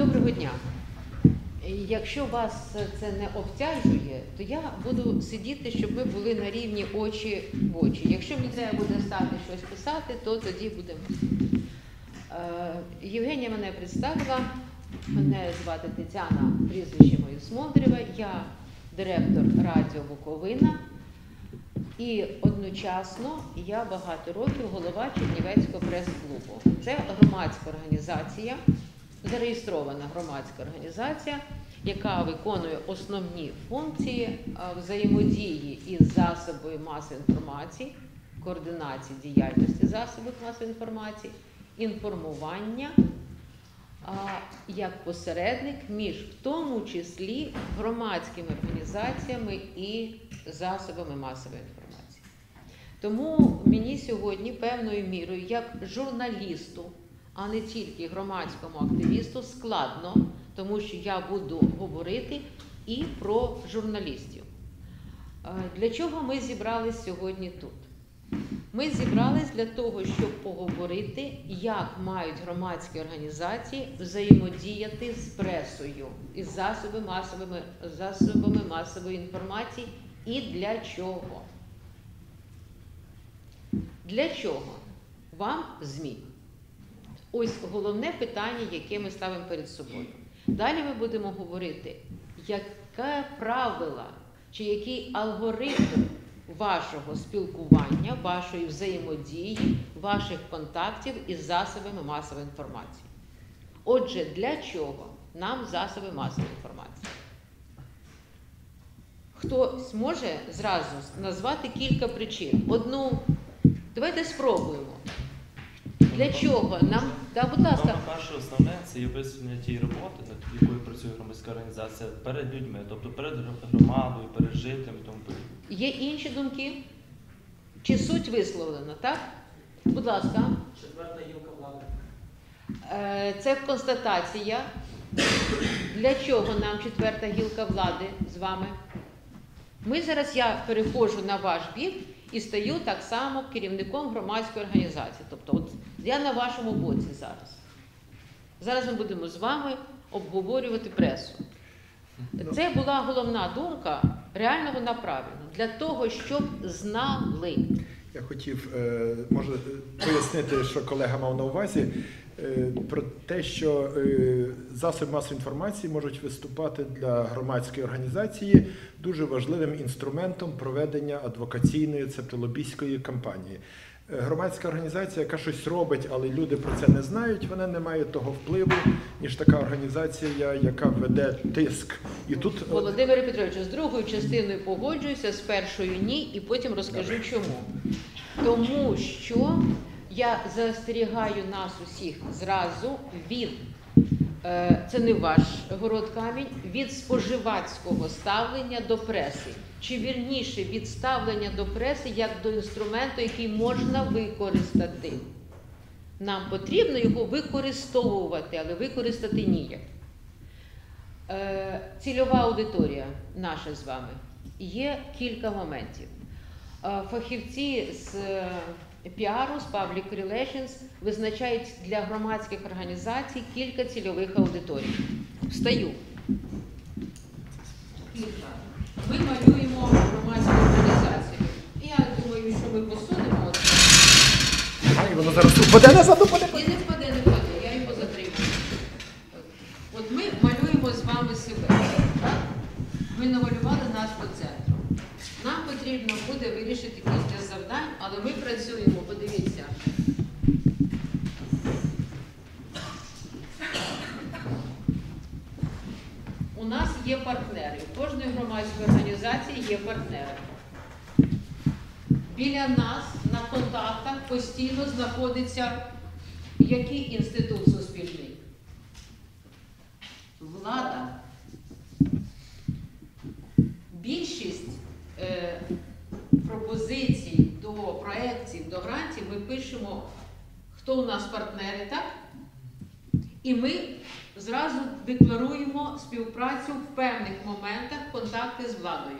Доброго дня. Якщо вас це не обтяжує, то я буду сидіти, щоб ми були на рівні очі в очі. Якщо мені треба буде стати щось писати, то тоді будемо. Євгенія мене представила. Мене звати Тетяна, прізвище моє Смотрєва. Я директор Радіо Буковина. І одночасно я багато років голова Чернівецького прес-клубу. Це громадська організація, зареєстрована громадська організація, яка виконує основні функції взаємодії із засобами масової інформації, координації діяльності засобів масової інформації, інформування як посередник між, в тому числі, громадськими організаціями і засобами масової інформації. Тому мені сьогодні певною мірою, як журналісту, а не тільки громадському активісту, складно, тому що я буду говорити і про журналістів. Для чого ми зібрались сьогодні тут? Ми зібрались для того, щоб поговорити, як мають громадські організації взаємодіяти з пресою і з засобами масової інформації і для чого. Для чого вам ЗМІ? Ось головне питання, яке ми ставимо перед собою. Далі ми будемо говорити, яке правило чи який алгоритм вашого спілкування, вашої взаємодії, ваших контактів із засобами масової інформації. Отже, для чого нам засоби масової інформації? Хтось може зразу назвати кілька причин. Одну, давайте спробуємо. Для чого нам? Так, будь ласка. Перше основне – це є висвітлення тієї роботи, над якою працює громадська організація перед людьми, тобто перед громадою, перед жителями і тому подібне. Є інші думки? Чи суть висловлена, так? Будь ласка. Четверта гілка влади. Це констатація. Для чого нам четверта гілка влади з вами? Я переходжу на ваш бік і стаю так само керівником громадської організації. Тобто от я на вашому боці зараз. Зараз ми будемо з вами обговорювати пресу. Це була головна думка, реально вона правильна, для того, щоб знали. Я хотів, може, пояснити, що колега мав на увазі, про те, що засоби масової інформації можуть виступати для громадської організації дуже важливим інструментом проведення адвокаційної, цебто лобістської кампанії. Громадська організація, яка щось робить, але люди про це не знають, вона не має того впливу, ніж така організація, яка веде тиск. І тут... Володимире Петровичу, з другою частиною погоджуюся, з першою ні, і потім розкажу чому. Тому що я застерігаю нас усіх зразу від, це не ваш город камінь, від споживацького ставлення до преси. Чи вірніше від ставлення до преси як до інструменту, який можна використати. Нам потрібно його використовувати, але використати ніяк. Цільова аудиторія наша з вами. Є кілька моментів. Фахівці з піару, з Public Relations визначають для громадських організацій кілька цільових аудиторій. Встаю. Кілька. Ми малюємо громадську організацію. Я думаю, що ми посунемо. І воно зараз упаде назад, упаде. І не впаде, я його затримую. От ми малюємо з вами себе. Так? Ми намалювали нас по центру. Нам потрібно буде вирішити кілька завдань, але ми працюємо, подивіться. У нас є партнери. У кожної громадської організації є партнери. Біля нас на контактах постійно знаходиться який інститут суспільний? Влада. Більшість пропозицій до проєктів, до грантів ми пишемо, хто у нас партнери, так? І ми зразу декларуємо співпрацю в певних моментах, контакти з владою.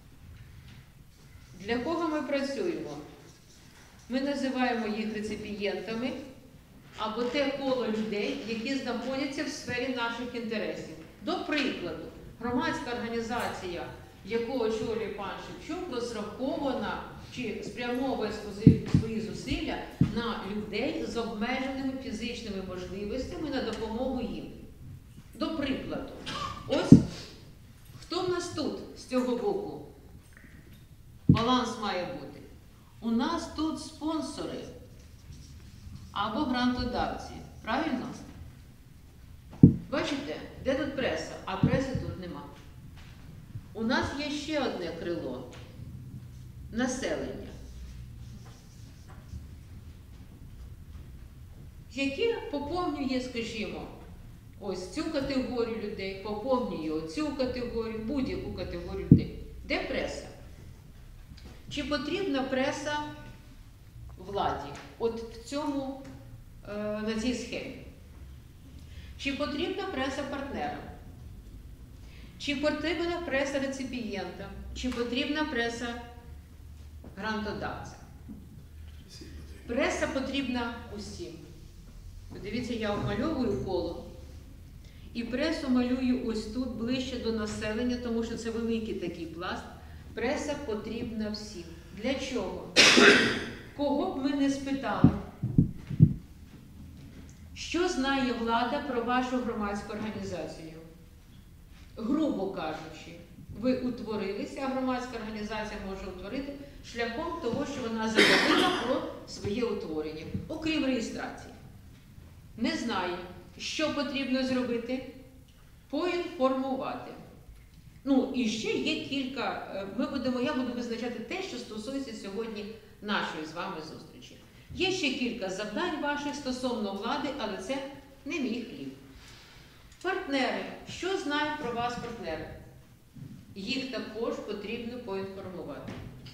Для кого ми працюємо? Ми називаємо їх реципієнтами, або те коло людей, які знаходяться в сфері наших інтересів. До прикладу, громадська організація, яку очолює пан Шевчук, розрахована чи спрямовує свої зусилля на людей з обмеженими фізичними можливостями на допомогу їм. До прикладу, ось хто в нас тут з цього боку? Баланс має бути. У нас тут спонсори або грантодавці. Правильно? Бачите, де тут преса? А преси тут нема. У нас є ще одне крило – населення, яке поповнює, скажімо, ось цю категорію людей, поповнює оцю категорію, будь-яку категорію людей. Де преса? Чи потрібна преса владі? От в цьому, на цій схемі. Чи потрібна преса партнерам? Чи потрібна преса реципієнтам? Чи потрібна преса грантодавцям? Преса потрібна усім. Подивіться, я обмальовую коло. І пресу малюю ось тут, ближче до населення, тому що це великий такий пласт. Преса потрібна всім. Для чого? Кого б ми не спитали? Що знає влада про вашу громадську організацію? Грубо кажучи, ви утворилися, а громадська організація може утворити шляхом того, що вона заявила про своє утворення, окрім реєстрації. Не знає, що потрібно зробити? Поінформувати. Ну, і ще є кілька, я буду визначати те, що стосується сьогодні нашої з вами зустрічі. Є ще кілька завдань ваших стосовно влади, але це не мій хліб. Партнери. Що знають про вас партнери? Їх також потрібно поінформувати.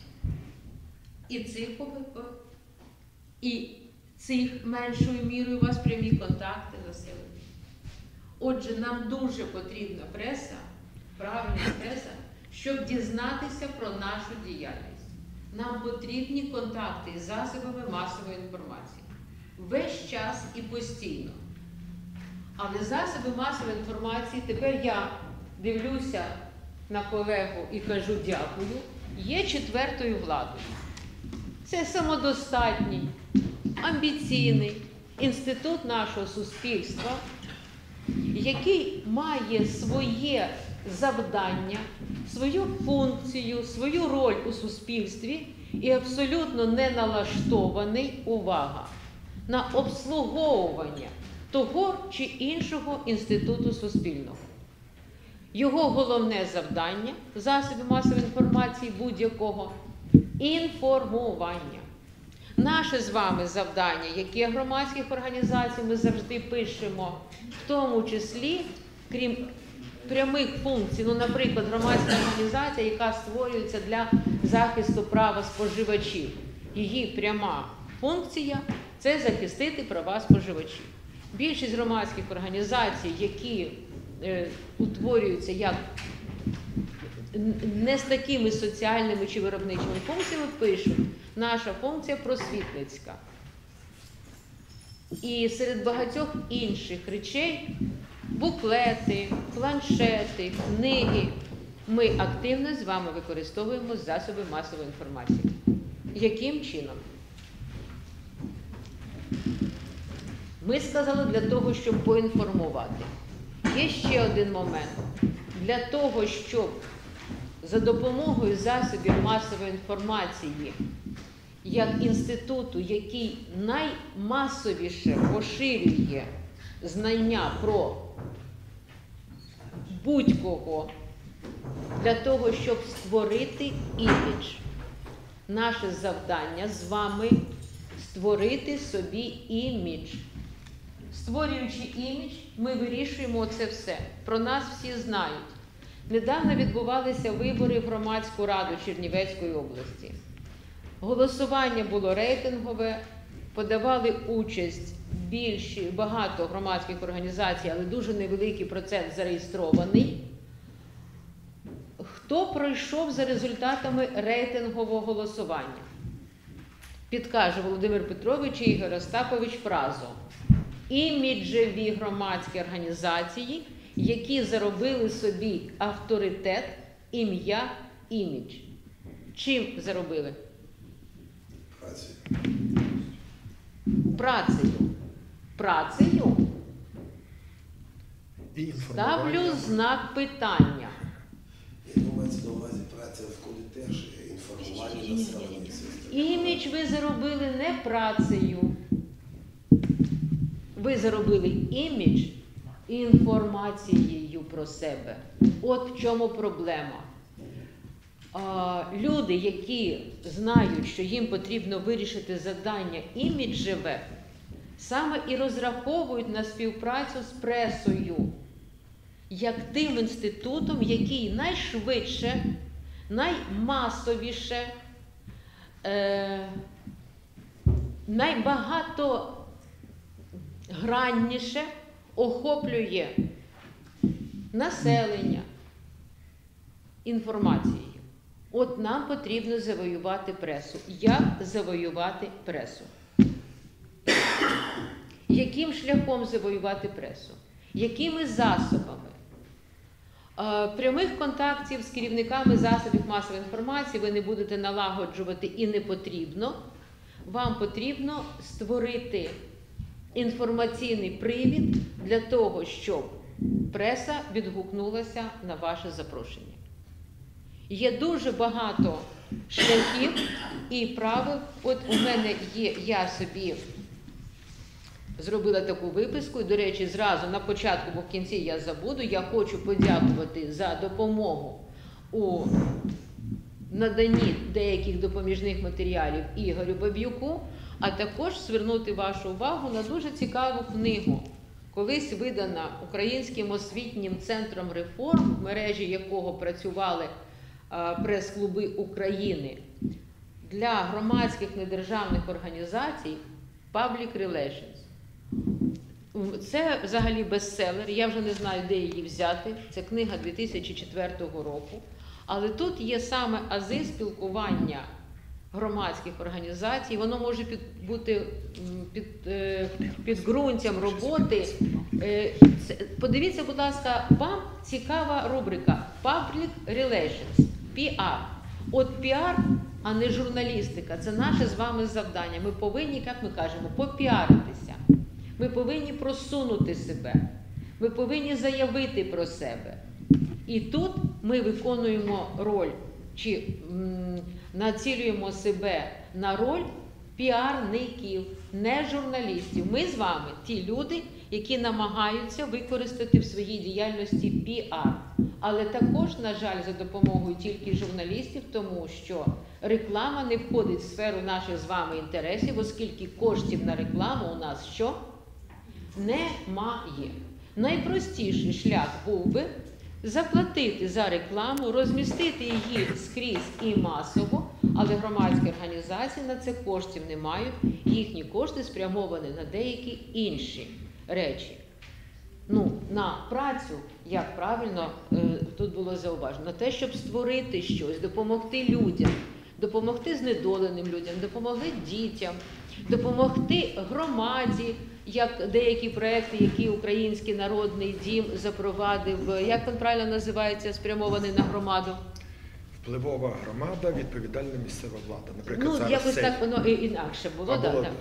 І цих меншою мірою у вас прямі контакти населення. Отже, нам дуже потрібна преса, правильна преса, щоб дізнатися про нашу діяльність. Нам потрібні контакти із засобами масової інформації. Весь час і постійно. Але засоби масової інформації, тепер я дивлюся на колегу і кажу дякую, є четвертою владою. Це самодостатній, амбіційний інститут нашого суспільства, який має своє завдання, свою функцію, свою роль у суспільстві і абсолютно не налаштований, увага, на обслуговування того чи іншого інституту суспільного. Його головне завдання – засоби масової інформації будь-якого – інформування. Наше з вами завдання, яке громадських організацій ми завжди пишемо, в тому числі, крім прямих функцій, наприклад, громадська організація, яка створюється для захисту права споживачів. Її пряма функція – це захистити права споживачів. Більшість громадських організацій, які утворюються як не з такими соціальними чи виробничими функціями, пишуть, наша функція просвітницька. І серед багатьох інших речей буклети, планшети, книги ми активно з вами використовуємо засоби масової інформації. Яким чином? Ми сказали для того, щоб поінформувати. Є ще один момент. Для того, щоб за допомогою засобів масової інформації, як інституту, який наймасовіше поширює знання про будь-кого, для того, щоб створити імідж. Наше завдання з вами – створити собі імідж. Створюючи імідж, ми вирішуємо це все. Про нас всі знають. Недавно відбувалися вибори в громадську раду Чернівецької області. Голосування було рейтингове, подавали участь багато громадських організацій, але дуже невеликий процент зареєстрований. Хто пройшов за результатами рейтингового голосування? Підкаже Володимир Петрович і Ігор Остапович фразу. іміджеві громадські організації, які заробили собі авторитет, ім'я, імідж. Чим заробили? Працею. Працею. І інформування. Ставлю знак питання. Я думаю, це на увазі праця входить теж інформування населення. Імідж ви заробили не працею. Ви заробили імідж інформацією про себе. От в чому проблема. Люди, які знають, що їм потрібно вирішити завдання іміджеве, саме і розраховують на співпрацю з пресою, як тим інститутом, який найшвидше, наймасовіше, найбагатогранніше охоплює населення інформацією. От нам потрібно завоювати пресу. Як завоювати пресу? Яким шляхом завоювати пресу? Якими засобами? Прямих контактів з керівниками засобів масової інформації ви не будете налагоджувати і не потрібно. Вам потрібно створити інформаційний привід для того, щоб преса відгукнулася на ваше запрошення. Є дуже багато шляхів і правил. От у мене є, я собі зробила таку виписку, і, до речі, зразу на початку, бо в кінці я забуду, я хочу подякувати за допомогу у наданні деяких допоміжних матеріалів Ігорю Баб'юку, а також звернути вашу увагу на дуже цікаву книгу, колись видана Українським освітнім центром реформ, в мережі якого працювали прес-клуби України, для громадських недержавних організацій Public Relations. Це взагалі бестселер, я вже не знаю, де її взяти. Це книга 2004 року. Але тут є саме ази спілкування громадських організацій. Воно може бути підґрунтям роботи. Подивіться, будь ласка, вам цікава рубрика Public Relations, PR. От піар, а не журналістика, це наше з вами завдання. Ми повинні, як ми кажемо, попіаритися. Ми повинні просунути себе. Ми повинні заявити про себе. І тут ми виконуємо роль, чи націлюємо себе на роль піарників, не журналістів. Ми з вами ті люди, які намагаються використати в своїй діяльності піар. Але також, на жаль, за допомогою тільки журналістів, тому що реклама не входить в сферу наших з вами інтересів, оскільки коштів на рекламу у нас що? Немає. Найпростіший шлях був би заплатити за рекламу, розмістити її скрізь і масово, але громадські організації на це коштів не мають, їхні кошти спрямовані на деякі інші речі. На працю, як правильно тут було зауважено, на те, щоб створити щось, допомогти людям, допомогти знедоленим людям, допомогти дітям, допомогти громаді, як деякі проекти, які Український народний дім запровадив, як він правильно називається, спрямований на громаду? Впливова громада, відповідальна місцева влада. Наприклад, зараз якось так воно інакше було.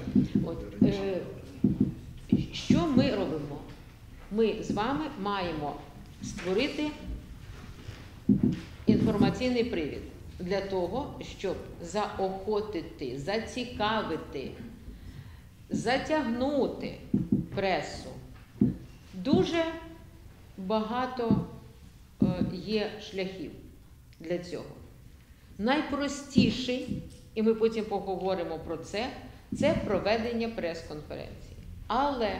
Що ми робимо? Ми з вами маємо створити інформаційний привід для того, щоб заохотити, зацікавити, затягнути пресу. Дуже багато є шляхів для цього. Найпростіший, і ми потім поговоримо про це, це проведення прес-конференції. Але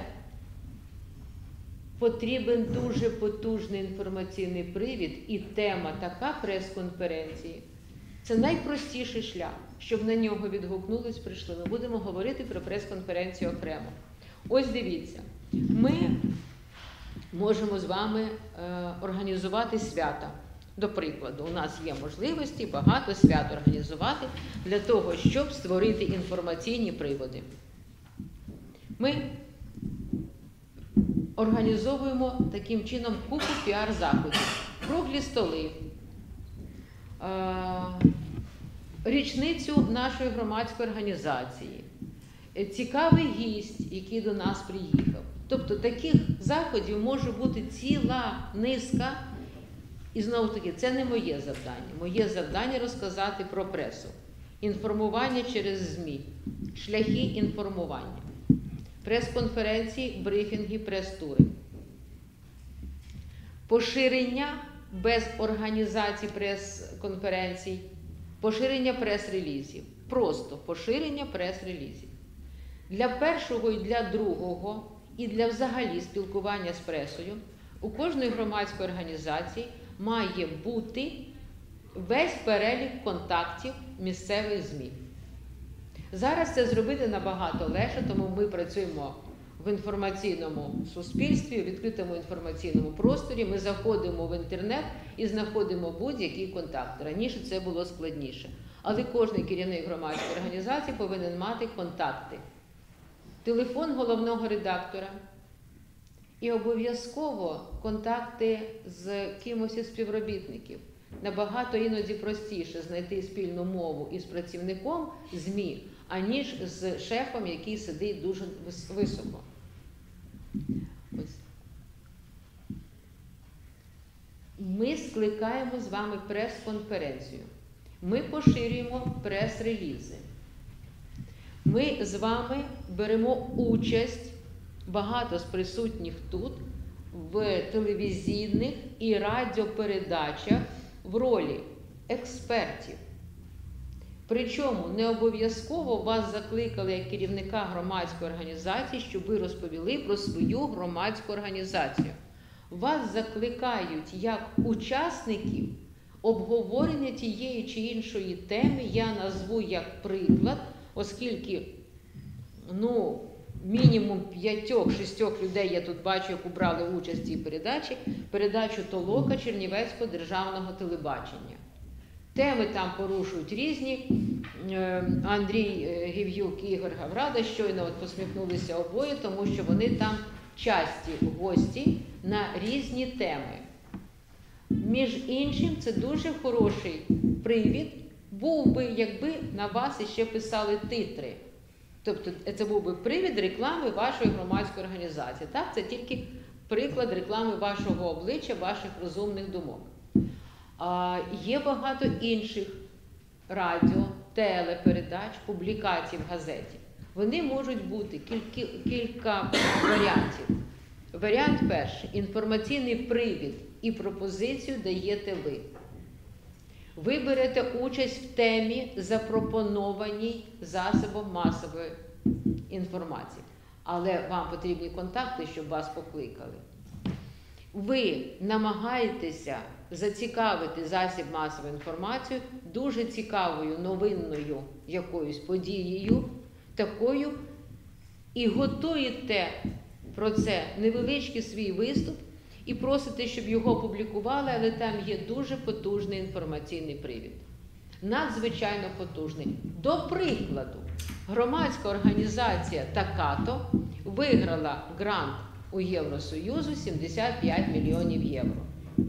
потрібен дуже потужний інформаційний привід, і тема така прес-конференції. Це найпростіший шлях, щоб на нього відгукнулись, прийшли. Ми будемо говорити про прес-конференцію окремо. Ось дивіться, ми можемо з вами організувати свята. До прикладу, у нас є можливості багато свят організувати для того, щоб створити інформаційні приводи. Ми організовуємо таким чином купу піар-заходів. Круглі столи, річницю нашої громадської організації, цікавий гість, який до нас приїхав. Тобто таких заходів може бути ціла низка. І знову-таки, це не моє завдання. Моє завдання – розказати про пресу. Інформування через ЗМІ, шляхи інформування, прес-конференції, брифінги, прес-тури. Поширення без організації прес-конференцій, поширення прес-релізів. Просто поширення прес-релізів. Для першого і для другого, і для взагалі спілкування з пресою у кожної громадської організації має бути весь перелік контактів місцевих ЗМІ. Зараз це зробити набагато легше, тому ми працюємо в інформаційному суспільстві, в відкритому інформаційному просторі. Ми заходимо в інтернет і знаходимо будь-який контакт. Раніше це було складніше. Але кожен керівник громадської організації повинен мати контакти. Телефон головного редактора і обов'язково контакти з кимось із співробітників. Набагато іноді простіше знайти спільну мову із працівником ЗМІ, аніж з шефом, який сидить дуже високо. Ось. Ми скликаємо з вами прес-конференцію. Ми поширюємо прес-релізи. Ми з вами беремо участь, багато з присутніх тут, в телевізійних і радіопередачах в ролі експертів. Причому не обов'язково вас закликали як керівника громадської організації, щоб ви розповіли про свою громадську організацію. Вас закликають як учасників обговорення тієї чи іншої теми, я назву як приклад, оскільки, мінімум 5-6 людей я тут бачу, які брали участь в цій передачі, передачу «Толока» Чернівецького державного телебачення. Теми там порушують різні. Андрій Гів'юк і Ігор Гаврада щойно посміхнулися обоє, тому що вони там часті гості на різні теми. Між іншим, це дуже хороший привід був би, якби на вас іще писали титри. Тобто це був би привід реклами вашої громадської організації. Так? Це тільки приклад реклами вашого обличчя, ваших розумних думок. Є багато інших радіо, телепередач, публікацій в газеті. Вони можуть бути кілька варіантів. Варіант перший. Інформаційний привід і пропозицію даєте ви. Ви берете участь в темі, запропонованій засобом масової інформації. Але вам потрібні контакти, щоб вас покликали. Ви намагаєтеся зацікавити засіб масової інформації дуже цікавою новинною якоюсь подією, такою, і готуєте про це невеличкий свій виступ, і просите, щоб його публікували, але там є дуже потужний інформаційний привід. Надзвичайно потужний. До прикладу, громадська організація «Такато» виграла грант у Євросоюзу 75 мільйонів євро.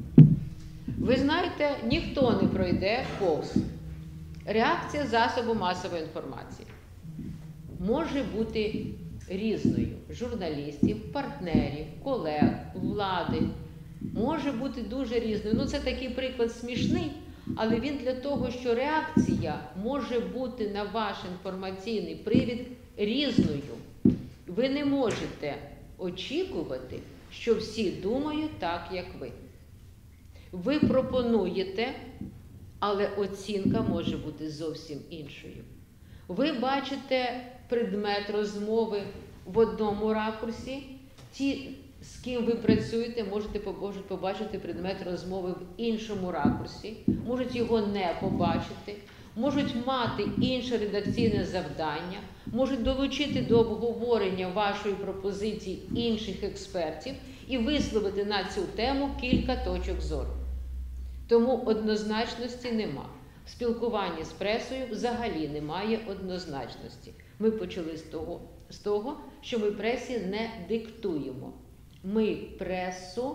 Ви знаєте, ніхто не пройде повз. Реакція засобу масової інформації може бути різною. Журналістів, партнерів, колег, влади. Може бути дуже різною. Це такий приклад смішний, але він для того, що реакція може бути на ваш інформаційний привід різною. Ви не можете очікувати, що всі думають так, як ви. Ви пропонуєте, але оцінка може бути зовсім іншою. Ви бачите предмет розмови в одному ракурсі, ті, з ким ви працюєте, можуть побачити предмет розмови в іншому ракурсі, можуть його не побачити, можуть мати інше редакційне завдання, можуть долучити до обговорення вашої пропозиції інших експертів і висловити на цю тему кілька точок зору. Тому однозначності нема. В спілкуванні з пресою взагалі немає однозначності. Ми почали з того, що ми пресі не диктуємо. Ми пресу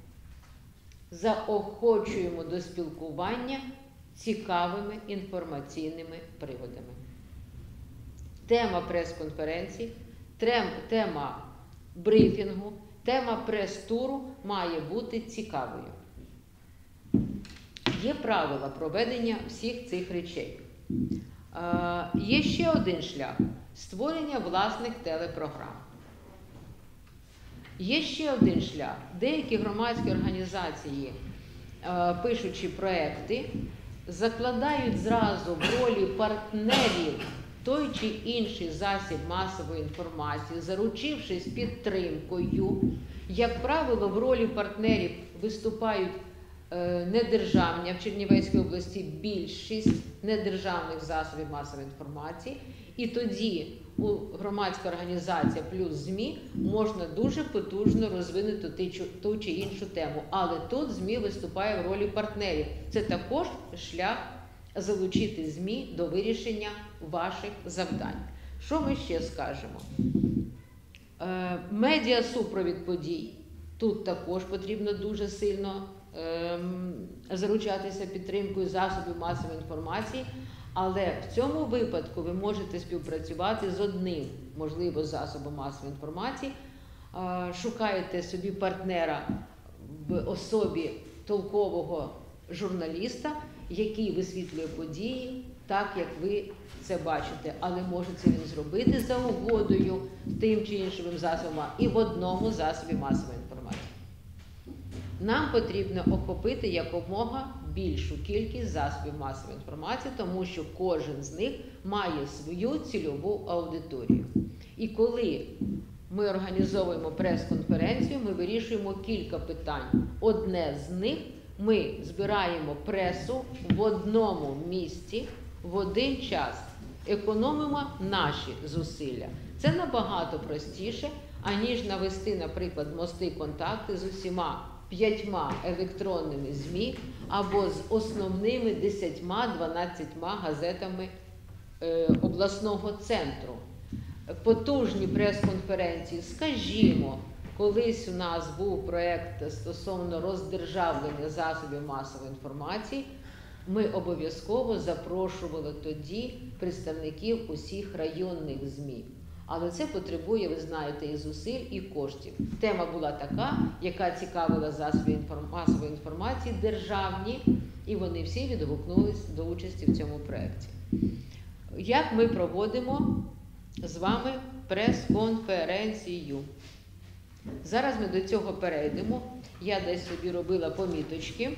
заохочуємо до спілкування цікавими інформаційними приводами. Тема прес-конференції, тема брифінгу, тема прес-туру має бути цікавою. Є правила проведення всіх цих речей. Є ще один шлях – створення власних телепрограм. Є ще один шлях. Деякі громадські організації, пишучи проекти, закладають зразу в ролі партнерів той чи інший засіб масової інформації, заручившись підтримкою. Як правило, в ролі партнерів виступають недержавні, а в Чернівецькій області більшість недержавних засобів масової інформації. І тоді громадська організація плюс ЗМІ можна дуже потужно розвинути ту чи іншу тему. Але тут ЗМІ виступає в ролі партнерів. Це також шлях залучити ЗМІ до вирішення ваших завдань. Що ми ще скажемо? Медіасупровід подій. Тут також потрібно дуже сильно заручатися підтримкою засобів масової інформації, але в цьому випадку ви можете співпрацювати з одним, можливо, засобом масової інформації, шукаєте собі партнера в особі толкового журналіста, який висвітлює події так, як ви це бачите, але може це він зробити за угодою тим чи іншим засобом і в одному засобі масової інформації. Нам потрібно охопити якомога більшу кількість засобів масової інформації, тому що кожен з них має свою цільову аудиторію. І коли ми організовуємо прес-конференцію, ми вирішуємо кілька питань. Одне з них – ми збираємо пресу в одному місці в один час. Економимо наші зусилля. Це набагато простіше, аніж навести, наприклад, мости контакти з усіма 5 електронними ЗМІ або з основними 10-12 газетами обласного центру. Потужні прес-конференції, скажімо, колись у нас був проєкт стосовно роздержавлення засобів масової інформації, ми обов'язково запрошували тоді представників усіх районних ЗМІ. Але це потребує, ви знаєте, і зусиль, і коштів. Тема була така, яка цікавила засоби масової інформації державні, і вони всі відгукнулись до участі в цьому проєкті. Як ми проводимо з вами прес-конференцію? Зараз ми до цього перейдемо. Я десь собі робила поміточки,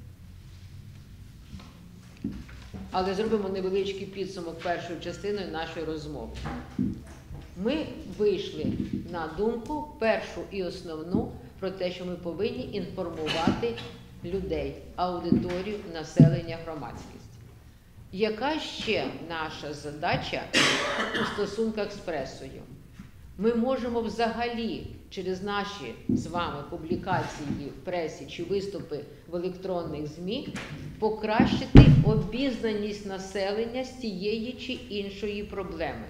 але зробимо невеличкий підсумок першою частиною нашої розмови. Ми вийшли на думку першу і основну про те, що ми повинні інформувати людей, аудиторію, населення, громадськість. Яка ще наша задача у стосунках з пресою? Ми можемо взагалі через наші з вами публікації в пресі чи виступи в електронних ЗМІ покращити обізнаність населення з тієї чи іншої проблеми.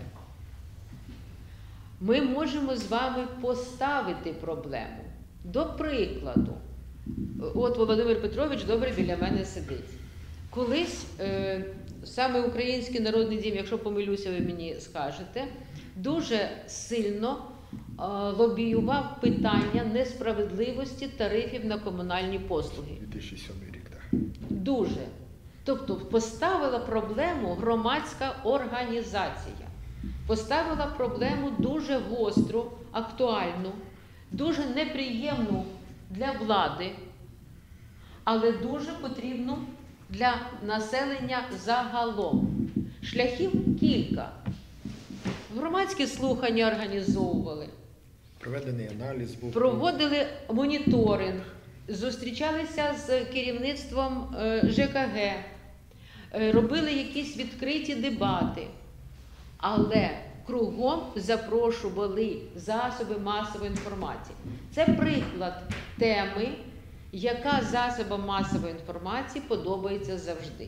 Ми можемо з вами поставити проблему. До прикладу, от Володимир Петрович добре біля мене сидить. Колись саме Український народний дім, якщо помилюся, ви мені скажете, дуже сильно лобіював питання несправедливості тарифів на комунальні послуги. 2007 рік, так. Дуже. Тобто поставила проблему громадська організація. Поставила проблему дуже гостру, актуальну, дуже неприємну для влади, але дуже потрібну для населення загалом. Шляхів кілька. Громадські слухання організовували. Проведений аналіз був. Проводили моніторинг, зустрічалися з керівництвом ЖКГ, робили якісь відкриті дебати. Але кругом запрошували засоби масової інформації. Це приклад теми, яка засобам масової інформації подобається завжди.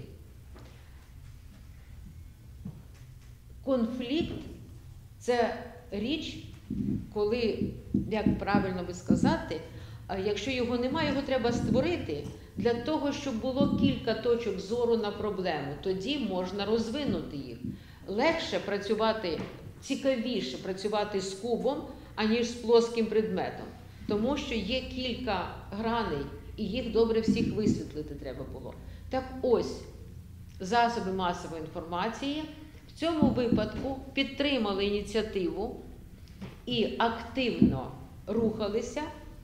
Конфлікт – це річ коли, як правильно би сказати, якщо його немає, його треба створити для того, щоб було кілька точок зору на проблему. Тоді можна розвинути їх. Легше працювати, цікавіше працювати з кубом, аніж з плоским предметом. Тому що є кілька граней, і їх добре всіх висвітлити треба було. Так ось, засоби масової інформації в цьому випадку підтримали ініціативу і активно рухалися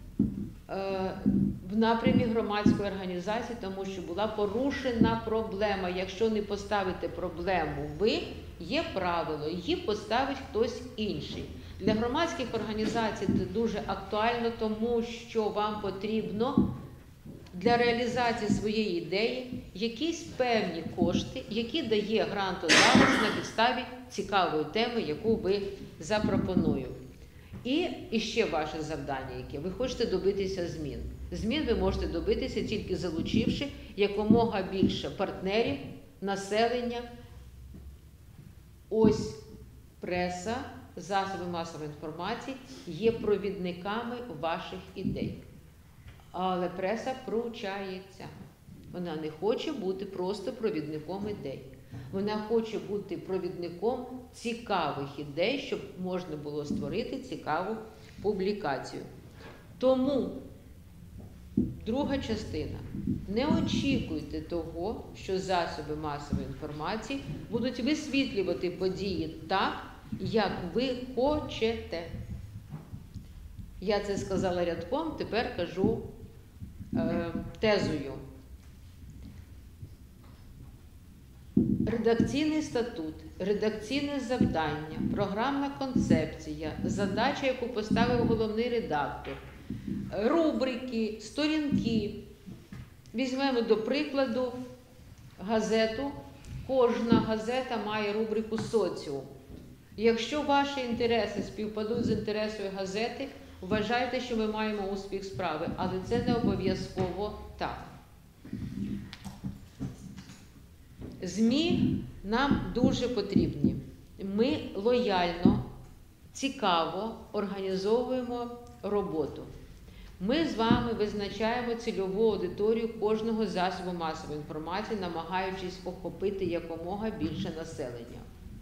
в напрямі громадської організації, тому що була порушена проблема. Якщо не поставите проблему ви, є правило, її поставить хтось інший. Для громадських організацій це дуже актуально, тому що вам потрібно для реалізації своєї ідеї якісь певні кошти, які дає грантодавець на підставі цікавої теми, яку ви запропонуєте. І ще ваше завдання, яке ви хочете добитися змін. Змін ви можете добитися тільки залучивши якомога більше партнерів, населення. Ось преса, засоби масової інформації є провідниками ваших ідей. Але преса пручається. Вона не хоче бути просто провідником ідей. Вона хоче бути провідником цікавих ідей, щоб можна було створити цікаву публікацію. Тому друга частина. Не очікуйте того, що засоби масової інформації будуть висвітлювати події так, як ви хочете. Я це сказала рядком, тепер кажу тезою. Редакційний статут, редакційне завдання, програмна концепція, задача, яку поставив головний редактор, рубрики, сторінки. Візьмемо до прикладу газету. Кожна газета має рубрику «Соціум». Якщо ваші інтереси співпадуть з інтересою газети, вважайте, що ми маємо успіх справи, але це не обов'язково так. ЗМІ нам дуже потрібні. Ми лояльно, цікаво організовуємо роботу. Ми з вами визначаємо цільову аудиторію кожного засобу масової інформації, намагаючись охопити якомога більше населення.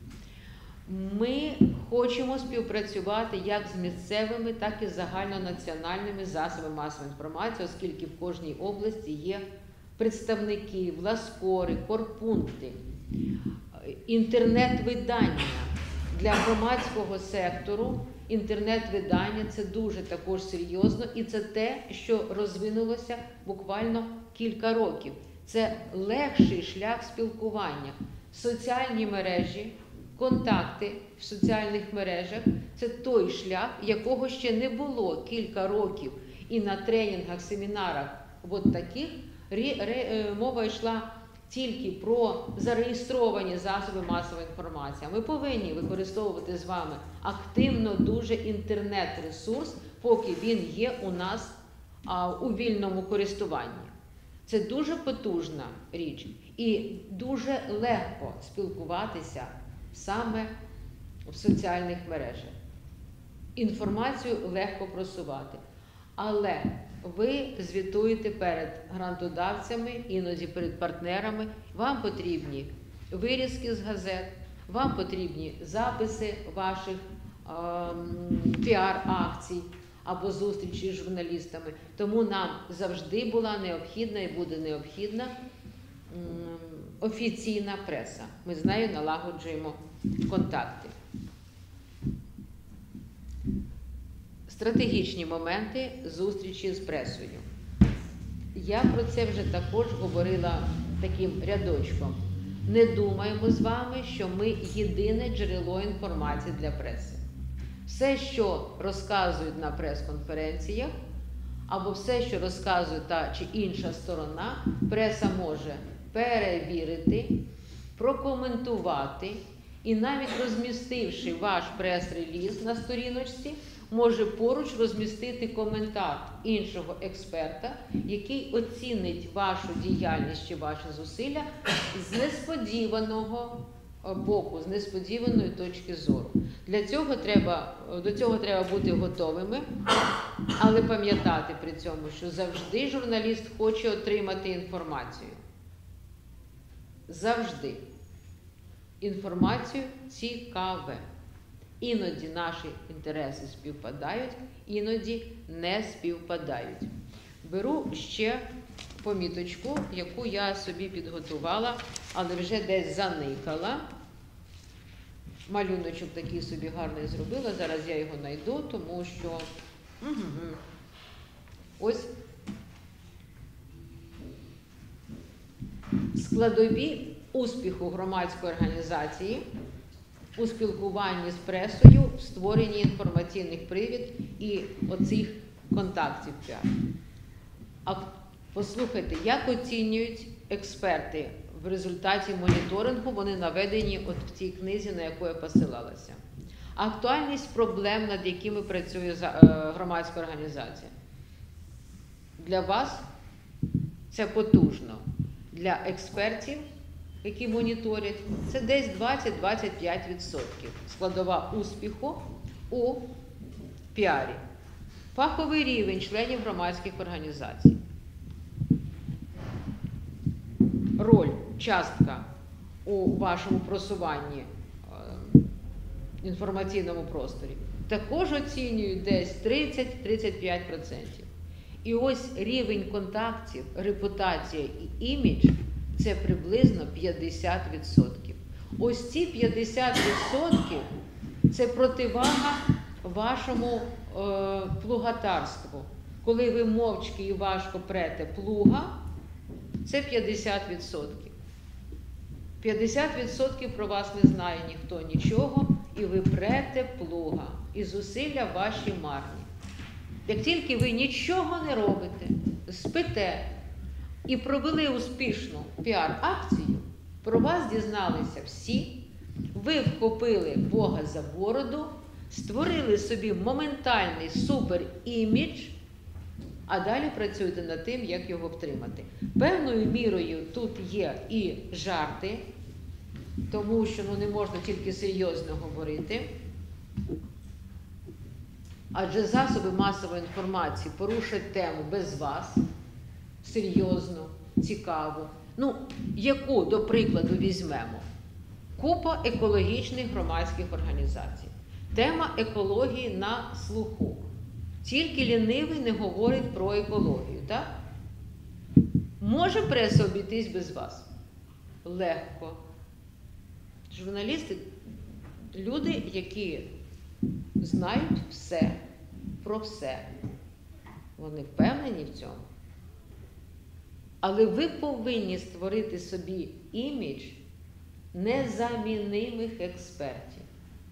Ми хочемо співпрацювати як з місцевими, так і з загальнонаціональними засобами масової інформації, оскільки в кожній області є представники, власкори, корпункти, інтернет-видання. Для громадського сектору інтернет-видання – це дуже також серйозно, і це те, що розвинулося буквально кілька років. Це легший шлях спілкування. Соціальні мережі, контакти в соціальних мережах – це той шлях, якого ще не було кілька років. І на тренінгах, семінарах от таких мова йшла тільки про зареєстровані засоби масової інформації. Ми повинні використовувати з вами активно дуже інтернет-ресурс, поки він є у нас у вільному користуванні. Це дуже потужна річ і дуже легко спілкуватися саме в соціальних мережах. Інформацію легко просувати. Але ви звітуєте перед грантодавцями, іноді перед партнерами. Вам потрібні вирізки з газет, вам потрібні записи ваших піар-акцій або зустрічі з журналістами. Тому нам завжди була необхідна і буде необхідна офіційна преса. Ми з нею налагоджуємо контакти. Стратегічні моменти зустрічі з пресою. Я про це вже також говорила таким рядочком. Не думаємо з вами, що ми єдине джерело інформації для преси. Все, що розказують на прес-конференціях, або все, що розказує та чи інша сторона, преса може перевірити, прокоментувати і навіть розмістивши ваш прес-реліз на сторіночці, може поруч розмістити коментар іншого експерта, який оцінить вашу діяльність чи ваші зусилля з несподіваного боку, з несподіваної точки зору. До цього треба бути готовими, але пам'ятати при цьому, що завжди журналіст хоче отримати інформацію. Завжди. Інформацію цікаве. Іноді наші інтереси співпадають, іноді не співпадають. Беру ще поміточку, яку я собі підготувала, але вже десь заникала. Малюночок такий собі гарний зробила, зараз я його знайду, тому що ось складові успіху громадської організації у спілкуванні з пресою, в створенні інформаційних привід і оцих контактів піар. А послухайте, як оцінюють експерти в результаті моніторингу, вони наведені от в цій книзі, на яку я посилалася. Актуальність проблем, над якими працює громадська організація. Для вас це потужно. Для експертів, які моніторять, це десь 20-25% складова успіху у піарі. Фаховий рівень членів громадських організацій. Роль, частка у вашому просуванні інформаційному просторі також оцінюють десь 30-35%. І ось рівень контактів, репутація і імідж – це приблизно 50%. Ось ці 50% – це противага вашому плугатарству. Коли ви мовчки і важко прете плуга, це 50%. 50% про вас не знає ніхто нічого, і ви прете плуга, і зусилля ваші марні. Як тільки ви нічого не робите, спите і провели успішну піар-акцію, про вас дізналися всі, ви вхопили Бога за бороду, створили собі моментальний супер-імідж, а далі працюйте над тим, як його втримати. Певною мірою тут є і жарти, тому що не можна тільки серйозно говорити. Адже засоби масової інформації порушать тему без вас, серйозно, цікаво. Яку, до прикладу, візьмемо? Купа екологічних громадських організацій. Тема екології на слуху. Тільки лінивий не говорить про екологію, так? Може преса обійтись без вас? Легко. Журналісти – люди, які знають все про все. Вони впевнені в цьому. Але ви повинні створити собі імідж незамінимих експертів.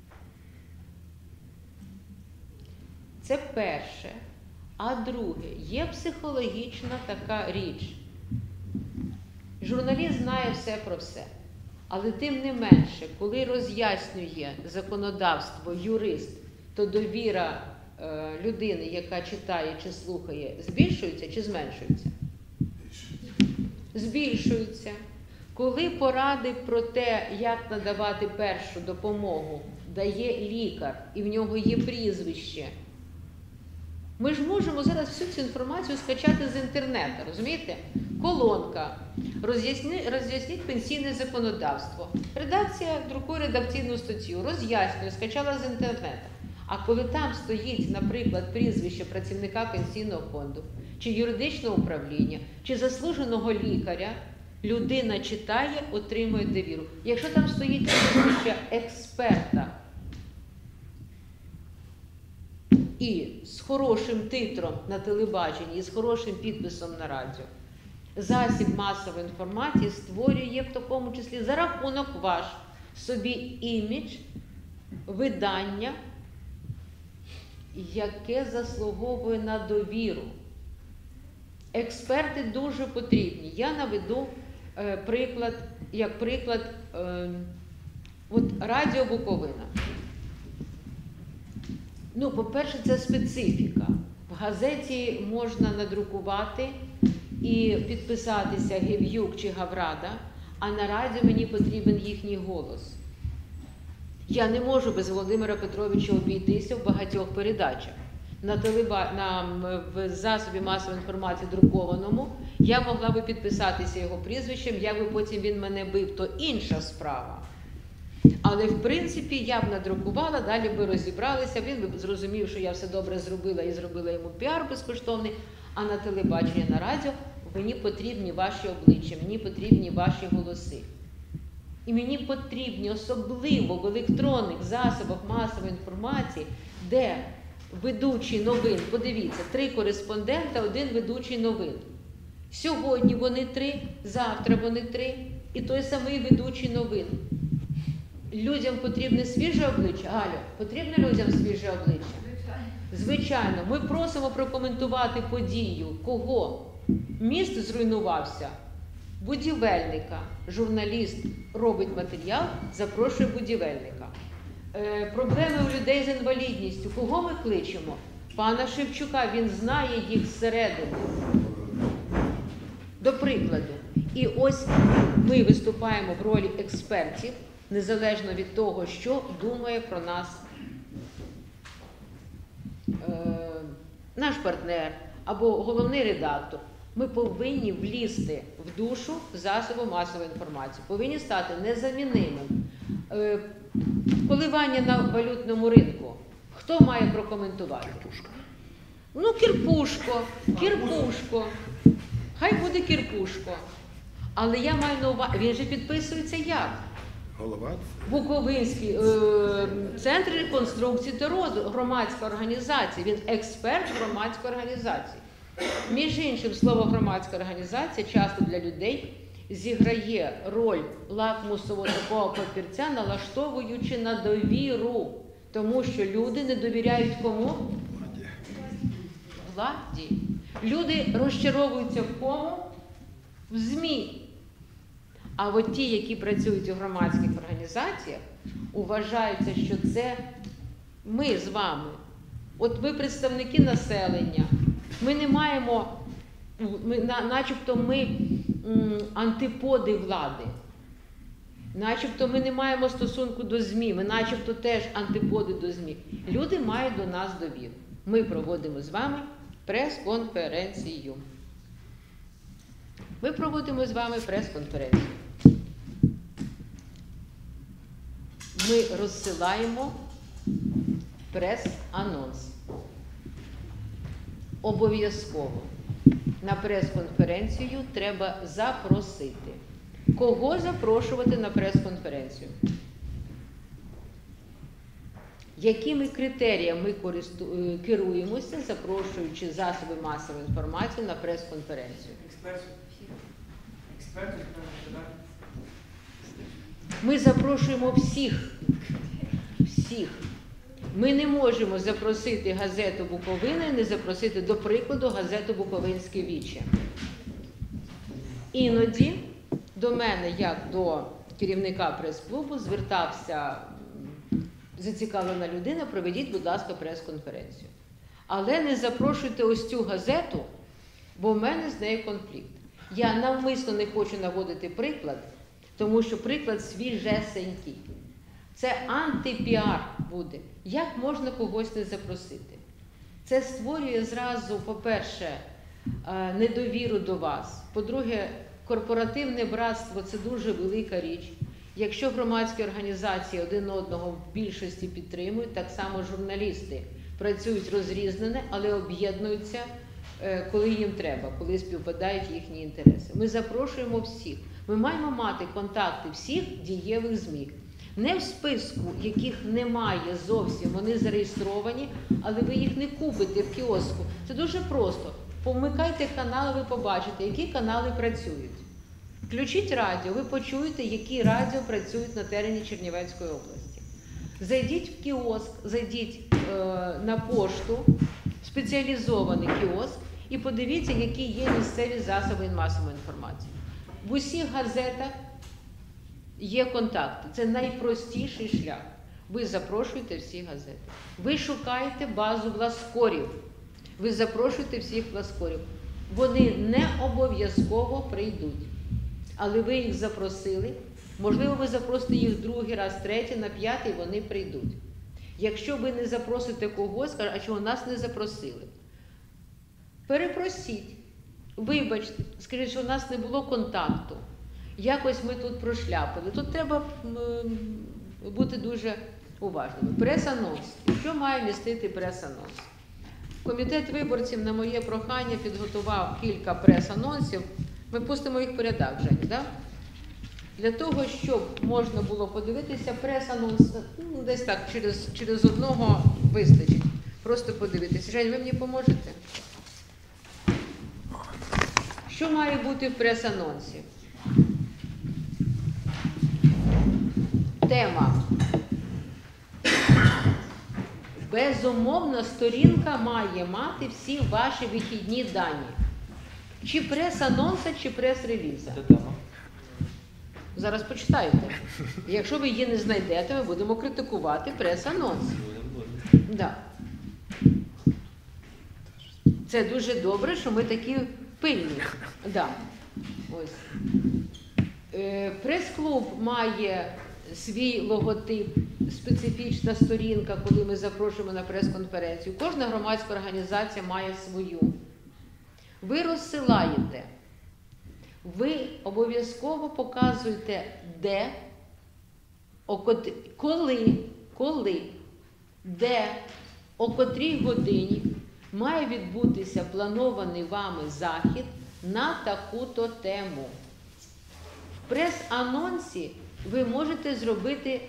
Це перше. А друге, є психологічна така річ. Журналіст знає все про все. Але тим не менше, коли роз'яснює законодавство юрист, то довіра людини, яка читає чи слухає, збільшується чи зменшується? Збільшується. Коли поради про те, як надавати першу допомогу, дає лікар, і в нього є прізвище, ми ж можемо зараз всю цю інформацію скачати з інтернету, розумієте? Колонка. Роз'ясніть пенсійне законодавство. Редакція друкує редакційну статтю, роз'яснює, скачала з інтернету. А коли там стоїть, наприклад, прізвище працівника пенсійного фонду, чи юридичного управління, чи заслуженого лікаря, людина читає, отримує довіру. Якщо там стоїть прізвище експерта, і з хорошим титром на телебаченні, і з хорошим підписом на радіо, засіб масової інформації створює в такому числі за рахунок ваш собі імідж, видання, яке заслуговує на довіру. Експерти дуже потрібні. Я наведу приклад, Радіо Буковина. По-перше, це специфіка. В газеті можна надрукувати і підписатися Гев'юк чи Гаврада, а на радіо мені потрібен їхній голос. Я не можу без Володимира Петровича обійтися в багатьох передачах. В засобі масової інформації друкованому я могла би підписатися його прізвищем, як би потім він мене бив, то інша справа. Але, в принципі, я б надрукувала, далі би розібралися, він би зрозумів, що я все добре зробила і зробила йому піар безкоштовний, а на телебаченні, на радіо мені потрібні ваші обличчя, мені потрібні ваші голоси. І мені потрібні особливо в електронних засобах масової інформації, де ведучий новин, подивіться, 3 кореспондента, 1 ведучий новин. Сьогодні вони 3, завтра вони 3, і той самий ведучий новин. Людям потрібне свіже обличчя? Галю, потрібно людям свіже обличчя? Звичайно. Ми просимо прокоментувати подію. Кого? Міст зруйнувався. Будівельника. Журналіст робить матеріал, запрошує будівельника. Проблеми у людей з інвалідністю. Кого ми кличемо? Пана Шевчука, він знає їх зсередини. До прикладу. І ось ми виступаємо в ролі експертів, незалежно від того, що думає про нас наш партнер або головний редактор. Ми повинні влізти в душу засобу масової інформації, повинні стати незамінимим. Коливання на валютному ринку. Хто має прокоментувати? Ну, Кірпушко. Хай буде Кірпушко. Але я маю на увазі, він же підписується як? Голова? Буковинський центр реконструкції та розвитку, громадська організація. Він експерт громадської організації. Між іншим, слово громадська організація часто для людей зіграє роль лакмусового такого папірця, налаштовуючи на довіру. Тому що люди не довіряють кому? Владі. Люди розчаровуються в кому? В ЗМІ. А от ті, які працюють у громадських організаціях, вважаються, що це ми з вами. От ми представники населення. Ми не маємо, начебто ми антиподи влади. Начебто ми не маємо стосунку до ЗМІ, ми начебто теж антиподи до ЗМІ. Люди мають до нас довіру. Ми проводимо з вами прес-конференцію. Ми проводимо з вами прес-конференцію. Ми розсилаємо прес-анонс. Обов'язково на прес-конференцію треба запросити. Кого запрошувати на прес-конференцію? Якими критеріями ми керуємося, запрошуючи засоби масової інформації на прес-конференцію? Експертів. Ми запрошуємо всіх. Ми не можемо запросити газету «Буковина» і не запросити, до прикладу, газету «Буковинське віче». Іноді до мене, як до керівника прес-клубу, звертався зацікавлена людина: проведіть, будь ласка, прес-конференцію. Але не запрошуйте ось цю газету, бо в мене з нею конфлікт. Я навмисно не хочу наводити приклад, тому що приклад свіжесенький. Це антипіар буде. Як можна когось не запросити? Це створює зразу, по-перше, недовіру до вас. По-друге, корпоративне братство – це дуже велика річ. Якщо громадські організації один одного в більшості підтримують, так само журналісти працюють розрізнено, але об'єднуються, коли їм треба, коли співпадають їхні інтереси. Ми запрошуємо всіх. Ми маємо мати контакти всіх дієвих ЗМІ. Не в списку, яких немає зовсім, вони зареєстровані, але ви їх не купите в кіоску. Це дуже просто. Помикайте канали, ви побачите, які канали працюють. Включіть радіо, ви почуєте, які радіо працюють на терені Чернівецької області. Зайдіть в кіоск, зайдіть на пошту, спеціалізований кіоск, і подивіться, які є місцеві засоби масової інформації. В усіх газетах є контакти. Це найпростіший шлях. Ви запрошуєте всі газети. Ви шукаєте базу власкорів. Ви запрошуєте всіх власкорів. Вони не обов'язково прийдуть. Але ви їх запросили, Можливо, ви запросите їх другий раз, третій, на п'ятий, вони прийдуть. Якщо ви не запросите когось, скажуть, а чого нас не запросили? Перепросіть, вибачте, скажіть, що у нас не було контакту. Якось ми тут прошляпили. Тут треба бути дуже уважними. Прес-анонс. Що має містити прес-анонс? Комітет виборців на моє прохання підготував кілька прес-анонсів. Ми пустимо їх по рядах, Жень, да? Для того, щоб можна було подивитися прес-анонс, десь так, через одного вистачить. Просто подивитися. Жень, ви мені поможете? Що має бути в прес-анонсі? Тема. Безумовно, сторінка має мати всі ваші вихідні дані. Чи прес-анонса, чи прес-реліза. Це тема. Зараз почитайте. Якщо ви її не знайдете, ми будемо критикувати прес-анонс. Да. Це дуже добре, що ми такі пильні. Да. Ось. Прес-клуб має свій логотип, специфічна сторінка, коли ми запрошуємо на прес-конференцію. Кожна громадська організація має свою. Ви розсилаєте. Ви обов'язково показуєте, де, коли, де, о котрій годині має відбутися планований вами захід на таку-то тему. В прес-анонсі ви можете зробити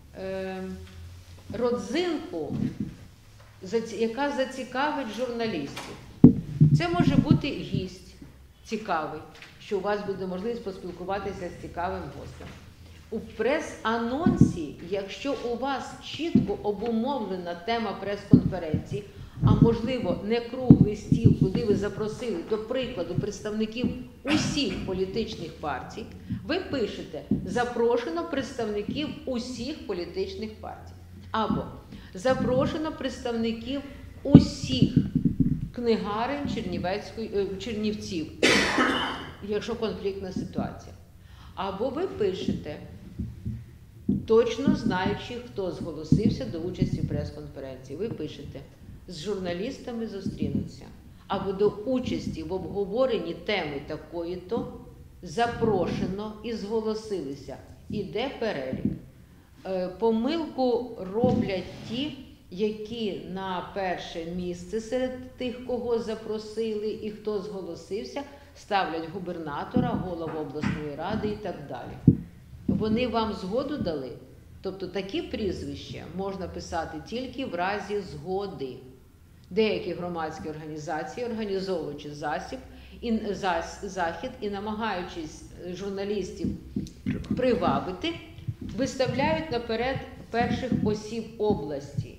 родзинку, яка зацікавить журналістів. Це може бути гість цікавий, що у вас буде можливість поспілкуватися з цікавим гостем. У прес-анонсі, якщо у вас чітко обумовлена тема прес-конференції, а можливо не круглий стіл, куди ви запросили, до прикладу, представників усіх політичних партій, ви пишете «Запрошено представників усіх політичних партій» або «Запрошено представників усіх книгарень Чернівців», якщо конфліктна ситуація. Або ви пишете, точно знаючи, хто зголосився до участі в прес-конференції. Ви пишете, з журналістами зустрінуться, або до участі в обговоренні теми такої-то запрошено і зголосилися. Іде перелік. Помилку роблять ті, які на перше місце серед тих, кого запросили і хто зголосився, ставлять губернатора, голову обласної ради і так далі. Вони вам згоду дали? Тобто такі прізвища можна писати тільки в разі згоди. Деякі громадські організації, організовуючи захід і намагаючись журналістів привабити, виставляють наперед перших осіб області.